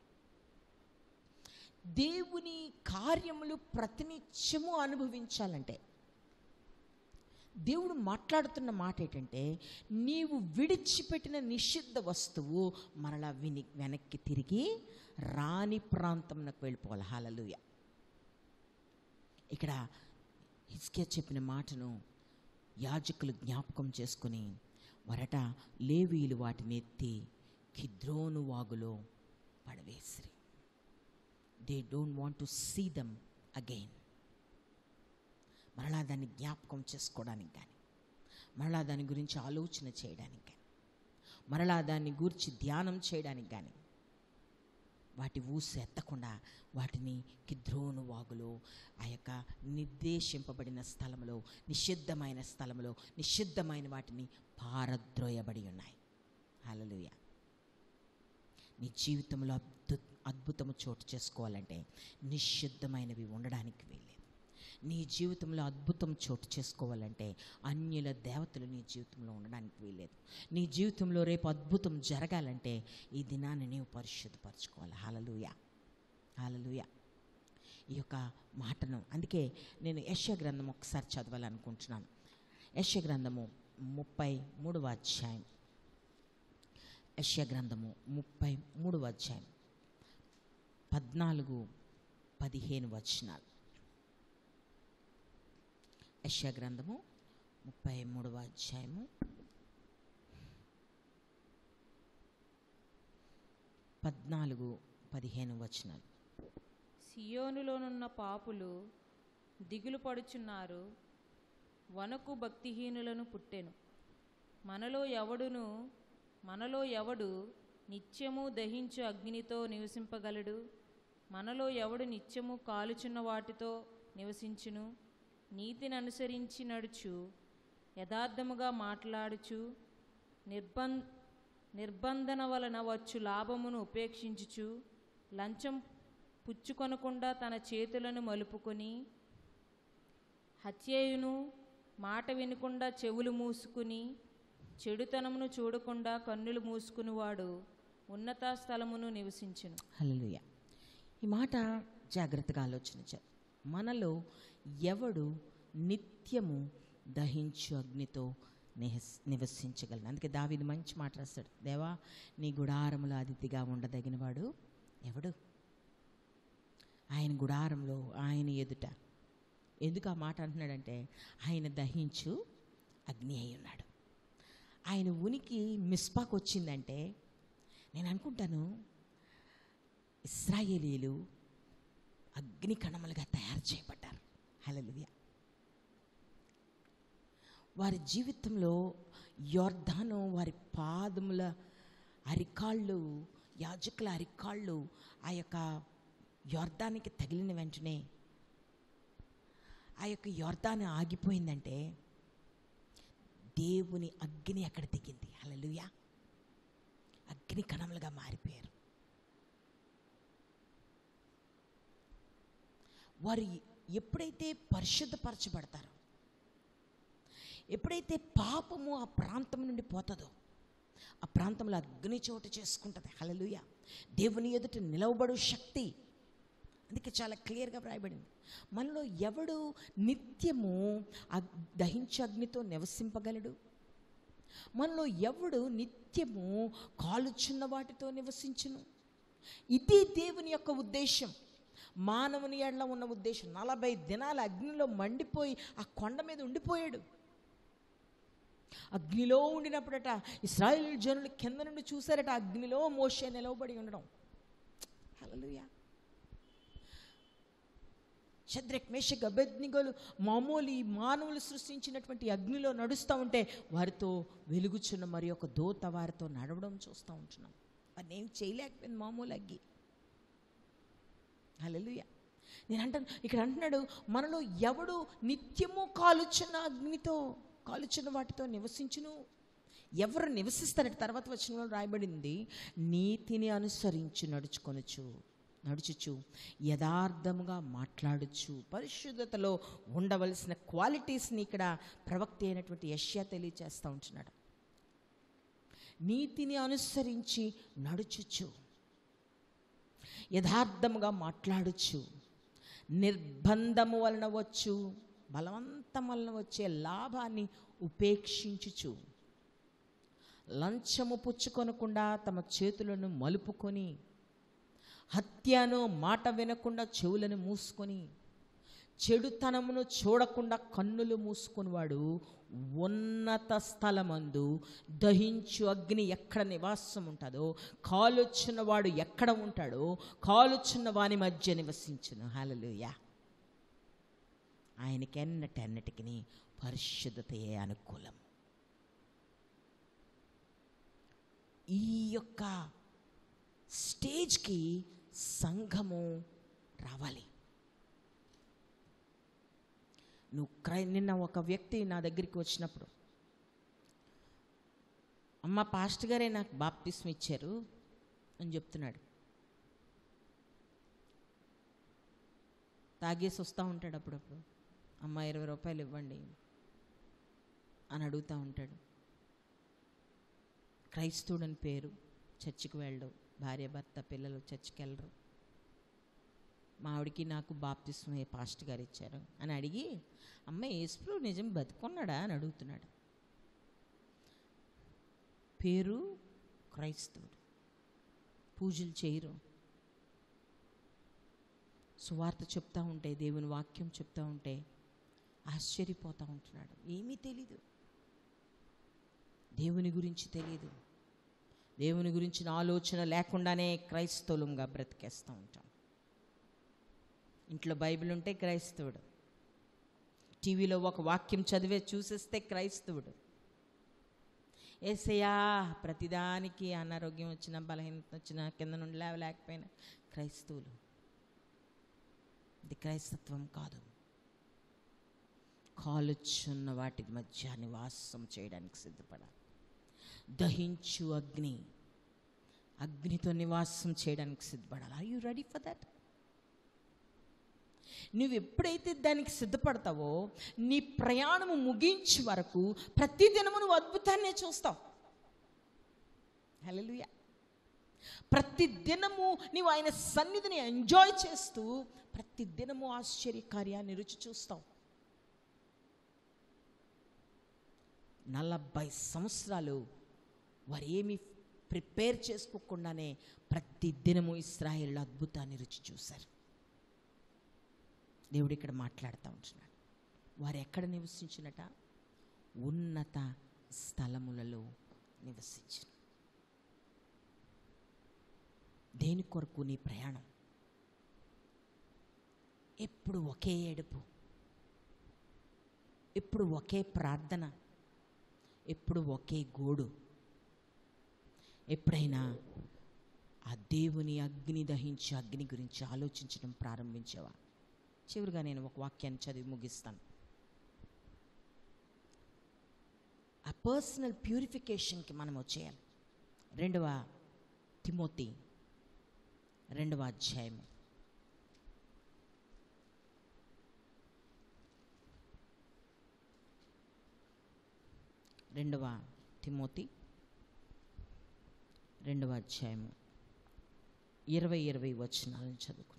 Speaker 1: దేవుని కార్యములు ప్రతినిత్యము అనుభవించాలంటే, దేవుడు మాట్లాడుతున్న మాట ఏంటంటే, నీవు విడిచిపెట్టిన నిషిద్ధ వస్తువు మరలా విని వెనక్కి తిరిగి రాని ప్రాంతంలోకి వెళ్ళిపోవాలి. హల్లెలూయా. ఇక్కడ హిజ్కియా చెప్పిన మాటను యాజకులు జ్ఞాపకం చేసుకుని వరట లేవీలు వాటిని ఎత్తి కిద్రోను వాగులో పడవేసిరి. They don't want to see them again. మరలా దాన్ని జ్ఞాపకం చేసుకోవడానికి కానీ, మరలా దాని గురించి ఆలోచన చేయడానికి కానీ, మరలా దాన్ని గురించి ధ్యానం చేయడానికి కానీ వాటి ఊసు ఎత్తకుండా వాటిని కిద్రోను వాగులో, ఆ యొక్క నిర్దేశింపబడిన స్థలంలో, నిషిద్ధమైన స్థలంలో, నిషిద్ధమైన వాటిని పారద్రోయబడి ఉన్నాయి. హల్లెలూయా. నీ జీవితంలో అద్భుత అద్భుతము చోటు చేసుకోవాలంటే నిషిద్ధమైనవి ఉండడానికి వీల్లేదు. నీ జీవితంలో అద్భుతం చోటు చేసుకోవాలంటే అన్యుల దేవతలు నీ జీవితంలో ఉండడానికి వీల్లేదు. నీ జీవితంలో రేపు అద్భుతం జరగాలంటే ఈ దినాన్ని నీవు పరిశుద్ధపరచుకోవాలి. హల్లెలూయా, హల్లెలూయా. ఈ యొక్క మాటను అందుకే నేను యెషయా గ్రంథం ఒకసారి చదవాలనుకుంటున్నాను. యెషయా గ్రంథము ముప్పై మూడవ అధ్యాయం. యెషయా గ్రంథము ముప్పై మూడవ అధ్యాయం పద్నాలుగు పదిహేను వచనాలు. యెషయా గ్రంథము ముప్పై మూడవ అధ్యాయము పద్నాలుగు పదిహేను వచనాలు.
Speaker 7: సియోనులోనున్న పాపులు దిగులు పడుచున్నారు, వనకు భక్తిహీనులను పుట్టెను. మనలో ఎవడును మనలో ఎవడు నిత్యము దహించు అగ్నితో నివసింపగలడు? మనలో ఎవడు నిత్యము కాలుచున్న వాటితో నివసించును? నీతిని అనుసరించి నడుచు, యథార్థముగా మాట్లాడుచు, నిర్బం నిర్బంధన వలన వచ్చు లాభమును ఉపేక్షించుచు, లంచం పుచ్చుకొనకుండా తన చేతులను మలుపుకొని, హత్యయును మాట వినకుండా చెవులు మూసుకుని, చెడుతనమును చూడకుండా కన్నులు మూసుకుని వాడు ఉన్నత స్థలమును నివసించును.
Speaker 1: హల్లెలూయా. ఈ మాట జాగ్రత్తగా ఆలోచించారు. మనలో ఎవడు నిత్యము దహించు అగ్నితో నిహస్ నివసించగలను. అందుకే దావీదు మంచి మాట రాస్తాడు, దేవా నీ గుడారములో అతిథిగా ఉండదగిన వాడు ఎవడు? ఆయన గుడారంలో ఆయన ఎదుట. ఎందుకు ఆ మాట అంటున్నాడంటే ఆయన దహించు అగ్ని అయి ఉన్నాడు. ఆయన ఉనికి మిస్పాకు వచ్చిందంటే నేను అనుకుంటాను ఇశ్రాయేలీలు అగ్ని కణములుగా తయారు చేయబడ్డారు. హల్లెలూయా. వారి జీవితంలో యొర్దాను వారి పాదముల అరికాళ్ళు, యాజకుల అరికాళ్ళు ఆ యొక్క యొర్దానికి తగిలిన వెంటనే ఆ యొక్క యొర్దాను ఆగిపోయిందంటే దేవుని అగ్ని అక్కడ దిగింది. హల్లెలూయా. అగ్ని కణములుగా మారిపోయారు. వారు ఎప్పుడైతే పరిశుద్ధపరచబడతారో, ఎప్పుడైతే పాపము ఆ ప్రాంతం నుండి పోతుందో ఆ ప్రాంతంలో అగ్ని చోటు చేసుకుంటుంది. హల్లెలూయా. దేవుని ఎదుట నిలవబడు శక్తి. అందుకే చాలా క్లియర్గా వ్రాయబడింది, మనలో ఎవడు నిత్యము దహించు అగ్నితో నివసింపగలడు? మనలో ఎవడు నిత్యము కాలుచున్న వాటితో నివసించును? ఇది దేవుని యొక్క ఉద్దేశం, మానవుని ఎడల ఉన్న ఉద్దేశం. నలభై దినాల అగ్నిలో మండిపోయి ఆ కొండ మీద ఉండిపోయాడు. అగ్నిలో ఉండినప్పుడట ఇశ్రాయేలు జనులు కింద నుండి చూశారట, అగ్నిలో మోషే నిలవబడి ఉండడం. హల్లెలూయా. షద్రక్ మేషక్ అబేద్నెగోలు మామూలు ఈ మానవులు సృష్టించినటువంటి అగ్నిలో నడుస్తూ ఉంటే వారితో వెలుగుచున్న మరి ఒక దూత వారితో నడవడం చూస్తూ ఉంటున్నాం. వారిని ఏం చేయలేకపోయింది మామూలు అగ్గి. హల్లెలూయా. నేను అంటాను, ఇక్కడ అంటున్నాడు మనలో ఎవడు నిత్యము కాలుచున్న అగ్నితో కాలుచున్న వాటితో నివసించును. ఎవరు నివసిస్తారంటే తర్వాత వచనంలో రాయబడింది, నీతిని అనుసరించి నడుచుకొనొచ్చు నడుచుచు యథార్థముగా మాట్లాడుచు. పరిశుద్ధతలో ఉండవలసిన క్వాలిటీస్ని ఇక్కడ ప్రవక్త అయినటువంటి యెషయా తెలియచేస్తూ ఉంటున్నాడు. నీతిని అనుసరించి నడుచుచు, యథార్థముగా మాట్లాడుచు, నిర్బంధము వలన వచ్చు బలవంతం వలన వచ్చే లాభాన్ని ఉపేక్షించుచు, లంచము పుచ్చుకొనకుండా తమ చేతులను మలుపుకొని, హత్యను మాట వినకుండా చెవులను మూసుకొని, చెడుతనమును చూడకుండా కన్నులు మూసుకొని వాడు ఉన్నత స్థలమందు దహించు అగ్ని ఎక్కడ నివాసం ఉంటుందో, కాలుచున్న వాడు ఎక్కడ ఉంటాడో కాలుచున్న వాని మధ్య నివసించును. హల్లెలూయా. ఆయనకెన్నటన్నిటికీ పరిశుద్ధతయే అనుకూలం. ఈ యొక్క స్టేజ్కి సంఘము రావాలి. నువ్వు క్రై నిన్న ఒక వ్యక్తి నా దగ్గరికి వచ్చినప్పుడు, అమ్మ పాస్టర్ గారే నాకు బాప్తిస్మ ఇచ్చారు అని చెప్తున్నాడు. తాగేసి వస్తూ ఉంటాడు అప్పుడప్పుడు, అమ్మ ఇరవై రూపాయలు ఇవ్వండి అని అడుగుతూ ఉంటాడు. క్రైస్తవుడని పేరు, చర్చికి వెళ్ళడు, భార్య భర్త పిల్లలు చర్చికి వెళ్ళరు. మా ఆవిడికి నాకు బాప్తిస్మ ఏ పాస్టర్ గారు ఇచ్చారు అని అడిగి, అమ్మ యేసు నిజం బతుకున్నాడా అని అడుగుతున్నాడు. పేరు క్రైస్తవుడు, పూజలు చేయరు, సువార్త చెప్తా ఉంటే, దేవుని వాక్యం చెప్తా ఉంటే ఆశ్చర్యపోతూ ఉంటున్నాడు. ఏమీ తెలీదు, దేవుని గురించి తెలియదు, దేవుని గురించిన ఆలోచన లేకుండానే క్రైస్తవులంగా బ్రతికేస్తూ ఉంటాం. ఇంట్లో బైబిల్ ఉంటే క్రైస్తవుడు, టీవీలో ఒక వాక్యం చదివే చూసేస్తే క్రైస్తవుడు. ఏసయ్యా ప్రతిదానికి అనారోగ్యం వచ్చినా బలహీనత వచ్చినా కింద నుండి లేవలేకపోయినా క్రైస్తవులు. ఇది క్రైస్తత్వం కాదు. కాలుచున్న వాటి మధ్య నివాసం చేయడానికి సిద్ధపడాలి. దహించు అగ్ని, అగ్నితో నివాసం చేయడానికి సిద్ధపడాలి. Are you ready for that? నువ్వు ఎప్పుడైతే దానికి సిద్ధపడతావో నీ ప్రయాణము ముగించే వరకు ప్రతి దినము నువ్వు అద్భుతాన్నే చూస్తావు. హల్లెలూయా. ప్రతి దినము నీవు ఆయన సన్నిధిని ఎంజాయ్ చేస్తూ ప్రతి దినము ఆశ్చర్య కార్యాన్ని రుచి చూస్తావు. నలభై సంవత్సరాలు వారు ఏమి ప్రిపేర్ చేసుకోకుండానే ప్రతి దినము ఇశ్రాయేలు అద్భుతాన్ని రుచి చూశారు. దేవుడు ఇక్కడ మాట్లాడుతూ ఉంటున్నాడు. వారు ఎక్కడ నివసించినట? ఉన్నత స్థలములలో నివసించిన. దేని కొరకు నీ ప్రయాణం? ఎప్పుడు ఒకే ఏడుపు, ఎప్పుడు ఒకే ప్రార్థన, ఎప్పుడు ఒకే గోడు. ఎప్పుడైనా ఆ దేవుని అగ్ని దహించి అగ్ని గురించి ఆలోచించడం ప్రారంభించేవా? చివరిగా నేను ఒక వాక్యాన్ని చదివి ముగిస్తాను. ఆ పర్సనల్ ప్యూరిఫికేషన్కి మనం వచ్చేయాలి. రెండవ తిమోతి రెండవ అధ్యాయము రెండవ తిమోతి రెండవ అధ్యాయము ఇరవై ఇరవై వచనాలను చదువుకున్నాం.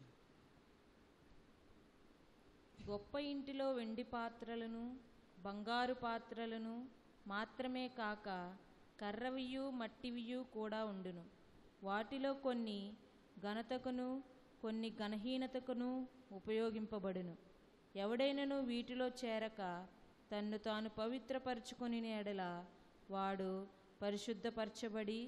Speaker 7: గొప్ప ఇంటిలో వెండి పాత్రలను బంగారు పాత్రలను మాత్రమే కాక కర్రవియు మట్టివియు కూడా ఉండును. వాటిలో కొన్ని ఘనతకును కొన్ని ఘనహీనతకును ఉపయోగింపబడును. ఎవడైనను వీటిలో చేరక తన్ను తాను పవిత్రపరచుకొని ఎడల వాడు పరిశుద్ధపరచబడి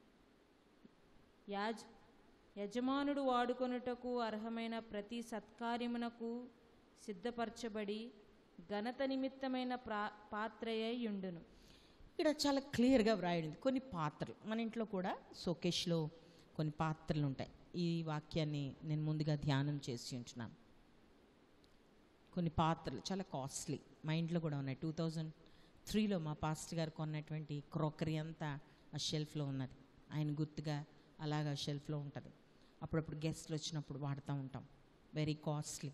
Speaker 7: యాజ్ యజమానుడు వాడుకొనుటకు అర్హమైన ప్రతి సత్కార్యమునకు సిద్ధపరచబడి ఘనత నిమిత్తమైన ప్రా పాత్రయై ఉండును.
Speaker 1: ఇక్కడ చాలా క్లియర్గా వ్రాయడింది. కొన్ని పాత్రలు మన ఇంట్లో కూడా షోకేస్లో కొన్ని పాత్రలు ఉంటాయి. ఈ వాక్యాన్ని నేను ముందుగా ధ్యానం చేసి ఉంటున్నాను. కొన్ని పాత్రలు చాలా కాస్ట్లీ మా ఇంట్లో కూడా ఉన్నాయి. టూ థౌజండ్ త్రీలో మా పాస్టర్ గారు కొన్నటువంటి క్రోకరీ అంతా ఆ షెల్ఫ్లో ఉన్నది. ఆయన గుర్తుగా అలాగా షెల్ఫ్లో ఉంటుంది. అప్పుడప్పుడు గెస్ట్లు వచ్చినప్పుడు వాడుతూ ఉంటాం. Very costly.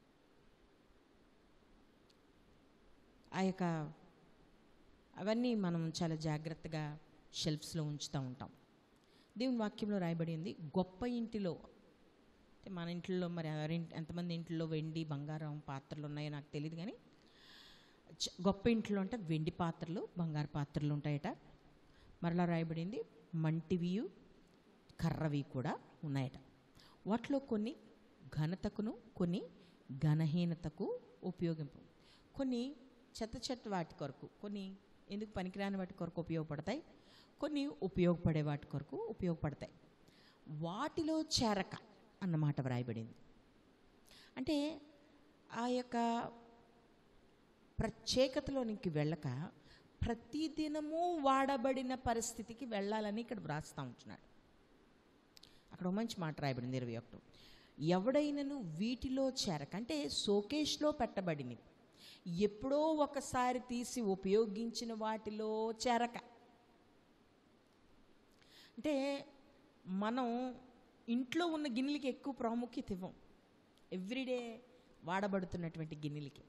Speaker 1: ఆ యొక్క అవన్నీ మనం చాలా జాగ్రత్తగా షెల్ఫ్స్లో ఉంచుతూ ఉంటాం. దేవుని వాక్యంలో రాయబడింది గొప్ప ఇంటిలో. అంటే మన ఇంట్లో మరి ఎవరింటి ఎంతమంది ఇంట్లో వెండి బంగారం పాత్రలు ఉన్నాయో నాకు తెలియదు, కానీ గొప్ప ఇంట్లో అంటే వెండి పాత్రలు బంగారు పాత్రలు ఉంటాయట. మరలా రాయబడింది మంటివియు కర్రవి కూడా ఉన్నాయట. వాటిలో కొన్ని ఘనతకును కొన్ని ఘనహీనతకు ఉపయోగింపు. కొన్ని చెత్త చెత్త వాటి కొరకు, కొన్ని ఎందుకు పనికిరాని వాటి కొరకు ఉపయోగపడతాయి, కొన్ని ఉపయోగపడే వాటి కొరకు ఉపయోగపడతాయి. వాటిలో చేరక అన్నమాట వ్రాయబడింది. అంటే ఆ యొక్క ప్రత్యేకతలోనికి వెళ్ళక ప్రతిదినము వాడబడిన పరిస్థితికి వెళ్ళాలని ఇక్కడ వ్రాస్తూ ఉంటున్నాడు. అక్కడ మంచి మాట రాయబడింది ఇరవై ఒకటి. ఎవడైనను వీటిలో చేరక, అంటే షోకేస్లో పెట్టబడినవి, ఎప్పుడో ఒకసారి తీసి ఉపయోగించిన వాటిలో చేరక. అంటే మనం ఇంట్లో ఉన్న గిన్నెలకి ఎక్కువ ప్రాముఖ్యత ఇవ్వం, ఎవ్రీడే వాడబడుతున్నటువంటి గిన్నెలకి.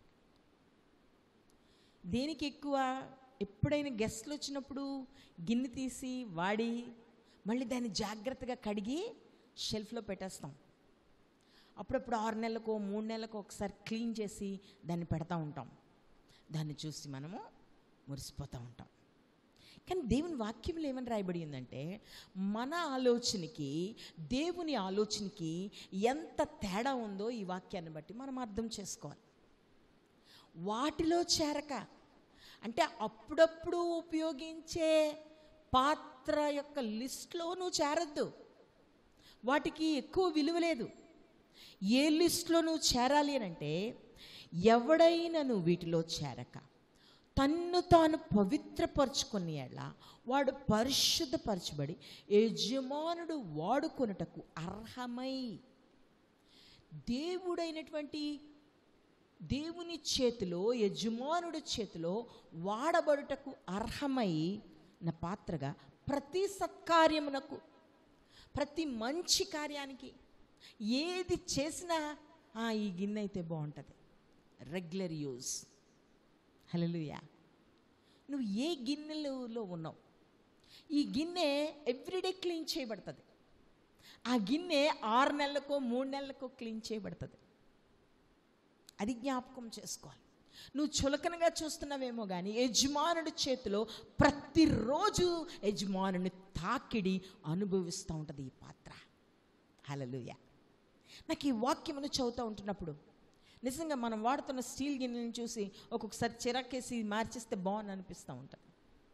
Speaker 1: దేనికి ఎక్కువ? ఎప్పుడైనా గెస్ట్లు వచ్చినప్పుడు గిన్నె తీసి వాడి మళ్ళీ దాన్ని జాగ్రత్తగా కడిగి షెల్ఫ్లో పెట్టేస్తాం. అప్పుడప్పుడు ఆరు నెలలకు మూడు నెలలకు ఒకసారి క్లీన్ చేసి దాన్ని పెడతా ఉంటాం. దాన్ని చూసి మనము మురిసిపోతూ ఉంటాం. కానీ దేవుని వాక్యంలో ఏమని రాయబడి ఉందంటే మన ఆలోచనకి దేవుని ఆలోచనకి ఎంత తేడా ఉందో ఈ వాక్యాన్ని బట్టి మనం అర్థం చేసుకోవాలి. వాటిలో చేరక అంటే అప్పుడప్పుడు ఉపయోగించే పాత్ర యొక్క లిస్ట్లో నువ్వు చేరద్దు. వాటికి ఎక్కువ విలువ లేదు. ఏ లిస్ట్లో నువ్వు చేరాలి అని అంటే, ఎవడైనా నువ్వు వీటిలో చేరక తన్ను తాను పవిత్రపరచుకుని ఎలా వాడు పరిశుద్ధపరచబడి యజమానుడు వాడుకొనుటకు అర్హమై, దేవుడైనటువంటి దేవుని చేతిలో యజమానుడి చేతిలో వాడబడుటకు అర్హమై నా పాత్రగా ప్రతి సత్కార్యమునకు ప్రతి మంచి కార్యానికి ఏది చేసినా "ఆ, ఈ గిన్నె అయితే బాగుంటుంది, రెగ్యులర్ యూజ్." హల్లెలూయా. నువ్వు ఏ గిన్నెలో ఉన్నావు? ఈ గిన్నె ఎవ్రీడే క్లీన్ చేయబడుతుంది. ఆ గిన్నె ఆరు నెలలకో మూడు నెలలకో క్లీన్ చేయబడుతుంది. అది జ్ఞాపకం చేసుకోవాలి. నువ్వు చులకనగా చూస్తున్నావేమో కానీ యజమానుడి చేతిలో ప్రతిరోజు యజమానుని తాకిడి అనుభవిస్తూ ఉంటుంది ఈ పాత్ర. హల్లెలూయా. నాకు ఈ వాక్యమును చదువుతూ ఉంటున్నప్పుడు నిజంగా మనం వాడుతున్న స్టీల్ గిన్నెలను చూసి ఒక్కొక్కసారి చిరాకేసి మార్చిస్తే బాగుంది అనిపిస్తూ ఉంటుంది.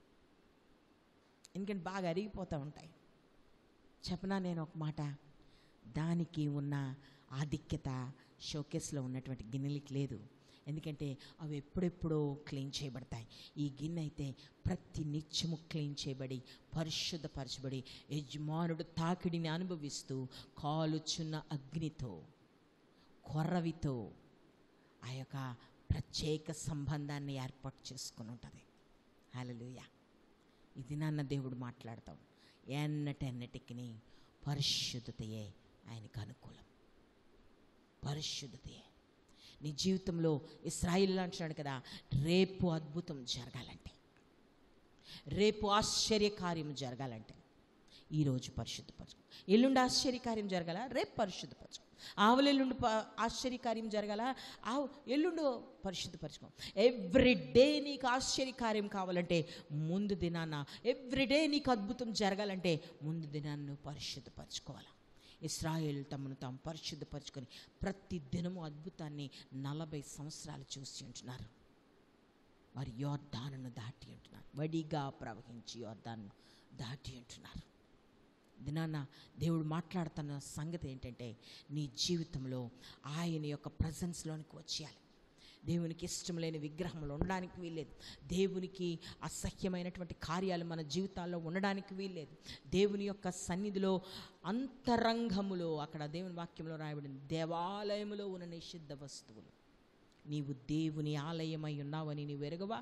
Speaker 1: ఎందుకంటే బాగా అరిగిపోతూ ఉంటాయి. చెప్పనా నేను ఒక మాట, దానికి ఉన్న ఆధిక్యత షోకేస్లో ఉన్నటువంటి గిన్నెలకి లేదు. ఎందుకంటే అవి ఎప్పుడెప్పుడో క్లీన్ చేయబడతాయి. ఈ గిన్నె అయితే ప్రతి నిత్యము క్లీన్ చేయబడి పరిశుద్ధపరచబడి యజమానుడు తాకిడిని అనుభవిస్తూ కాలుచున్న అగ్నితో కొర్రవితో ఆ యొక్క ప్రత్యేక సంబంధాన్ని ఏర్పాటు చేసుకుని ఉంటుంది. హల్లెలూయా. ఇది నాన్న దేవుడు మాట్లాడతాం. ఎన్నటెన్నటికి పరిశుద్ధతయే ఆయనకు అనుకూలం. పరిశుద్ధతయే నీ జీవితంలో ఇశ్రాయేలు అంటున్నాడు కదా, రేపు అద్భుతం జరగాలంటే, రేపు ఆశ్చర్యకార్యం జరగాలంటే ఈరోజు పరిశుద్ధపరచు. ఎల్లుండి ఆశ్చర్యకార్యం జరగాల, రేపు పరిశుద్ధపరచు. ఆవులెల్లుండి ఆశ్చర్యకార్యం జరగాల, ఆవు ఎల్లుండి పరిశుద్ధపరచుకో. ఎవ్రీడే నీకు ఆశ్చర్యకార్యం కావాలంటే ముందు దినాన్న, ఎవ్రీడే నీకు అద్భుతం జరగాలంటే ముందు దినాన్ని నువ్వు పరిశుద్ధపరచుకోవాలి. ఇశ్రాయేలు తమను తాము పరిశుద్ధపరచుకొని ప్రతి దినము అద్భుతాన్ని నలభై సంవత్సరాలు చూసి ఉంటున్నారు. వారు యోర్దానును దాటి ఉంటున్నారు. వడిగా ప్రవహించి యోర్దాను దాటి ఉంటున్నారు. దినాన్న దేవుడు మాట్లాడుతున్న సంగతి ఏంటంటే, నీ జీవితంలో ఆయన యొక్క ప్రజెన్స్లోనికి వచ్చేయాలి. దేవునికి ఇష్టం లేని విగ్రహంలో ఉండడానికి వీల్లేదు. దేవునికి అసహ్యమైనటువంటి కార్యాలు మన జీవితాల్లో ఉండడానికి వీల్లేదు. దేవుని యొక్క సన్నిధిలో అంతరంగములో, అక్కడ దేవుని వాక్యంలో రాయబడింది, దేవాలయములో ఉన్న నిషిద్ధ వస్తువులు. నీవు దేవుని ఆలయమై ఉన్నావని నీవు ఎరగవా?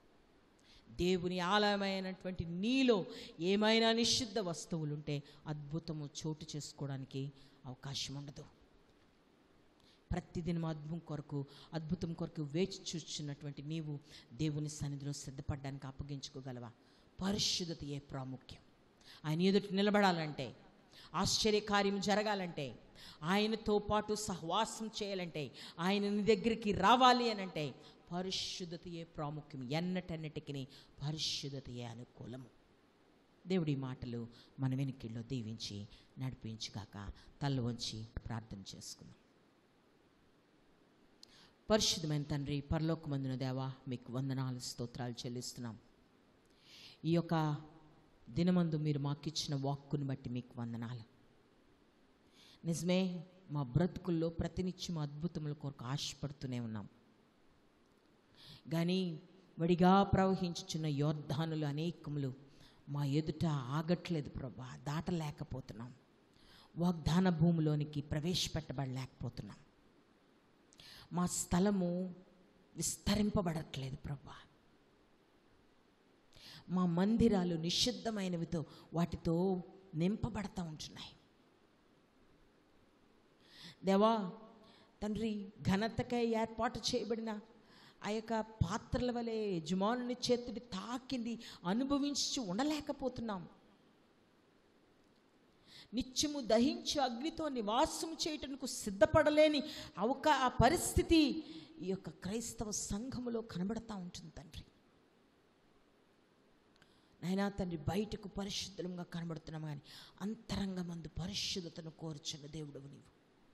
Speaker 1: దేవుని ఆలయమైనటువంటి నీలో ఏమైనా నిషిద్ధ వస్తువులుంటే అద్భుతము చోటు చేసుకోవడానికి అవకాశం ఉండదు. ప్రతిదినం అద్భుతం కొరకు అద్భుతం కొరకు వేచి చూస్తున్నటువంటి నీవు దేవుని సన్నిధిలో సిద్ధపడడానికి అప్పగించుకోగలవా? పరిశుద్ధతయే ప్రాముఖ్యం. ఆయన ఎదుట నిలబడాలంటే, ఆశ్చర్యకార్యం జరగాలంటే, ఆయనతో పాటు సహవాసం చేయాలంటే, ఆయన నీ దగ్గరికి రావాలి అని అంటే పరిశుద్ధతయే ప్రాముఖ్యం. ఎన్నటన్నిటికీ పరిశుద్ధతయే అనుకూలము. దేవుడి మాటలు మన వెనుకల్లో దీవించి నడిపించుగాక. తల వంచి ప్రార్థన చేసుకుందాం. పరిశుద్ధమైన తండ్రి, పరలోకమందున దేవా, మీకు వందనాలు స్తోత్రాలు చెల్లిస్తున్నాం. ఈ యొక్క దినమందు మీరు మాకిచ్చిన వాక్కును బట్టి మీకు వందనాలు. నిజమే, మా బ్రతుకుల్లో ప్రతినిత్యం అద్భుతముల కొరకు ఆశపడుతూనే ఉన్నాం. కానీ వడిగా ప్రవహించుచున్న యోర్దానులు అనేకములు మా ఎదుట ఆగట్లేదు ప్రభా. దాటలేకపోతున్నాం. వాగ్దాన భూమిలోనికి ప్రవేశపెట్టబడలేకపోతున్నాం. మా స్థలము విస్తరింపబడట్లేదు ప్రభా. మా మందిరాలు నిషిద్ధమైనవితో వాటితో నింపబడతా ఉంటున్నాయి. దేవా తండ్రి, ఘనతకై ఏర్పాటు చేయబడిన ఆ యొక్క పాత్రల వలె యజమానుని చేతిని తాకింది అనుభవించి ఉండలేకపోతున్నాం. నిత్యము దహించి అగ్నితో నివాసం చేయటకు సిద్ధపడలేని అవక ఆ పరిస్థితి ఈ యొక్క క్రైస్తవ సంఘములో కనబడతా ఉంటుంది తండ్రి. నైనా తండ్రి, బయటకు పరిశుద్ధంగా కనబడుతున్నాం కానీ అంతరంగమందు పరిశుద్ధతను కోరుచున్న దేవుడవు నీవు.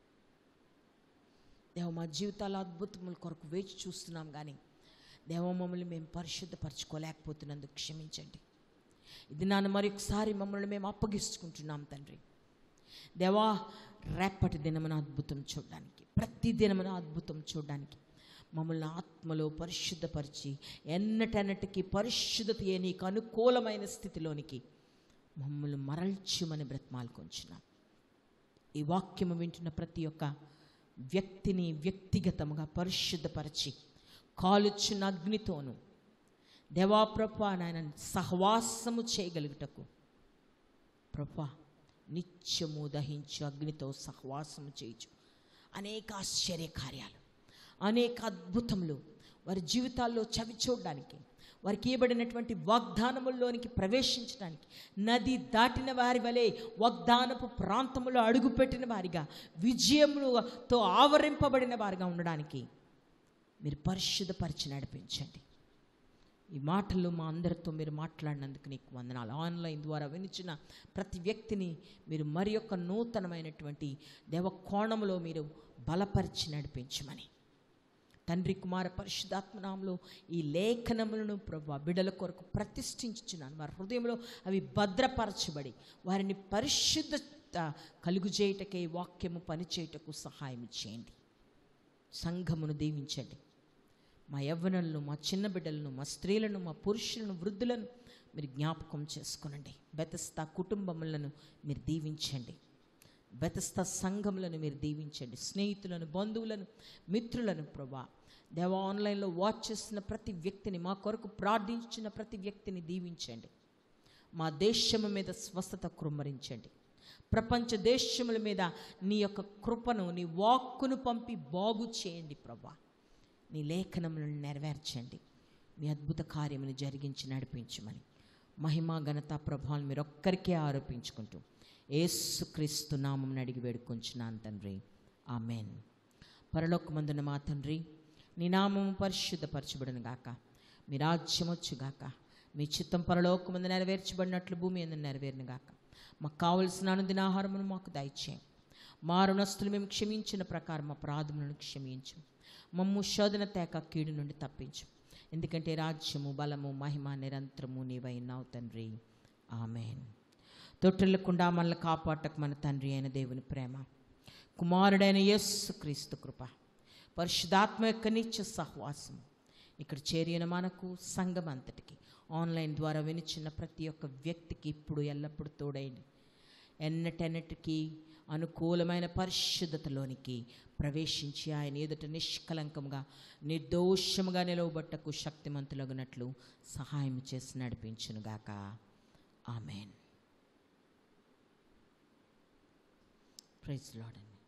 Speaker 1: దేవ, మా జీవితాల అద్భుతముల కొరకు వేచి చూస్తున్నాం కానీ దేవ, మమ్మల్ని మేము పరిశుద్ధపరచుకోలేకపోతున్నందుకు క్షమించండి. ఇది నాన్న మరొకసారి మమ్మల్ని మేము అప్పగిస్తుకుంటున్నాం తండ్రి. దేవా, రేపటి దినమున అద్భుతం చూడడానికి, ప్రతి దినమున అద్భుతం చూడడానికి మమ్మల్ని ఆత్మలో పరిశుద్ధపరిచి ఎన్నటన్నటికీ పరిశుద్ధత నీకు అనుకూలమైన స్థితిలోనికి మమ్మల్ని మరల్చుమని బ్రతిమాలుకొంచున్నాం. ఈ వాక్యము వింటున్న ప్రతి ఒక్క వ్యక్తిని వ్యక్తిగతముగా పరిశుద్ధపరిచి కాలుచున్న అగ్నితోను దేవా ప్రభా నాయన సహవాసము చేయగలుగుటకు ప్రభా నిత్యము దహించు అగ్నితో సహవాసము చేయొచ్చు. అనేక ఆశ్చర్య కార్యాలు, అనేక అద్భుతములు వారి జీవితాల్లో చవి చూడడానికి, వారికి ఇవ్వబడినటువంటి వాగ్దానముల్లోనికి ప్రవేశించడానికి, నది దాటిన వారి వలె వాగ్దానపు ప్రాంతములో అడుగుపెట్టిన వారిగా, విజయముతో ఆవరింపబడిన వారిగా ఉండడానికి మీరు పరిశుద్ధపరిచి నడిపించండి. ఈ మాటలు మా అందరితో మీరు మాట్లాడినందుకు నీకు వందనాలు. ఆన్లైన్ ద్వారా వినిచిన ప్రతి వ్యక్తిని మీరు మరి యొక్క నూతనమైనటువంటి దేవ కోణములో మీరు బలపరిచి నడిపించమని తండ్రి, కుమార, పరిశుద్ధాత్మనామములో ఈ లేఖనములను ప్రభువా బిడ్డల కొరకు ప్రతిష్ఠించుచున్నాను. వారి హృదయంలో అవి భద్రపరచబడి వారిని పరిశుద్ధత కలుగు చేయుటకే వాక్యము పనిచేయుటకు సహాయం చేయండి. సంఘమును దీవించండి. మా యవ్వనులను, మా చిన్న బిడ్డలను, మా స్త్రీలను, మా పురుషులను, వృద్ధులను మీరు జ్ఞాపకం చేసుకునండి. బెతస్తా కుటుంబములను మీరు దీవించండి. బెతస్తా సంఘములను మీరు దీవించండి. స్నేహితులను, బంధువులను, మిత్రులను ప్రభా దేవ ఆన్లైన్లో వాచ్ చేస్తున్న ప్రతి వ్యక్తిని, మా కొరకు ప్రార్థించిన ప్రతి వ్యక్తిని దీవించండి. మా దేశము మీద స్వస్థత కృమ్మరించండి. ప్రపంచ దేశముల మీద నీ యొక్క కృపను, నీ వాక్కును పంపి బాగు చేయండి ప్రభా. నీ లేఖనములను నెరవేర్చండి. మీ అద్భుత కార్యమును జరిగించి నడిపించమని మహిమా, ఘనత, ప్రభావం మీరు ఒక్కరికే ఆరోపించుకుంటూ యేసుక్రీస్తు నామం అడిగి వేడుకొంచున్నాను తండ్రి, ఆమెన్. పరలోకమందున మా తండ్రి, నీ నామము పరిశుద్ధపరచబడును గాక, మీ రాజ్యం వచ్చుగాక, మీ చిత్తం పరలోకమందు నెరవేర్చబడినట్లు భూమి యందు నెరవేరును గాక. మాకు కావలసిన అనుదిన ఆహారమును మాకు దయచేయం. మా రుణస్తులు మేము క్షమించిన ప్రకారం మా అపరాధములను క్షమించు. మమ్ము శోధన తేక కీడు నుండి తప్పించు. ఎందుకంటే రాజ్యము, బలము, మహిమ నిరంతరము నీవైనావు తండ్రి, ఆమెన్. తొట్టిల్లకుండా మనల్ని కాపాడటకు మన తండ్రి అయిన దేవుని ప్రేమ, కుమారుడైన యేసుక్రీస్తు కృప, పరిశుద్ధాత్మ యొక్క నిత్య సహవాసం ఇక్కడ చేరిన మనకు, సంఘం అంతటికి, ఆన్లైన్ ద్వారా వినిచిన ప్రతి ఒక్క వ్యక్తికి ఇప్పుడు ఎల్లప్పుడూ తోడైంది. ఎన్నటెన్నటికీ అనుకూలమైన పరిశుద్ధతలోనికి ప్రవేశించి ఆయన ఎదుట నిష్కలంకంగా, నిర్దోషముగా నిలవబట్టకు శక్తిమంతులగునట్లు సహాయం చేసి నడిపించునుగాక. ఆమెన్. Praise lord.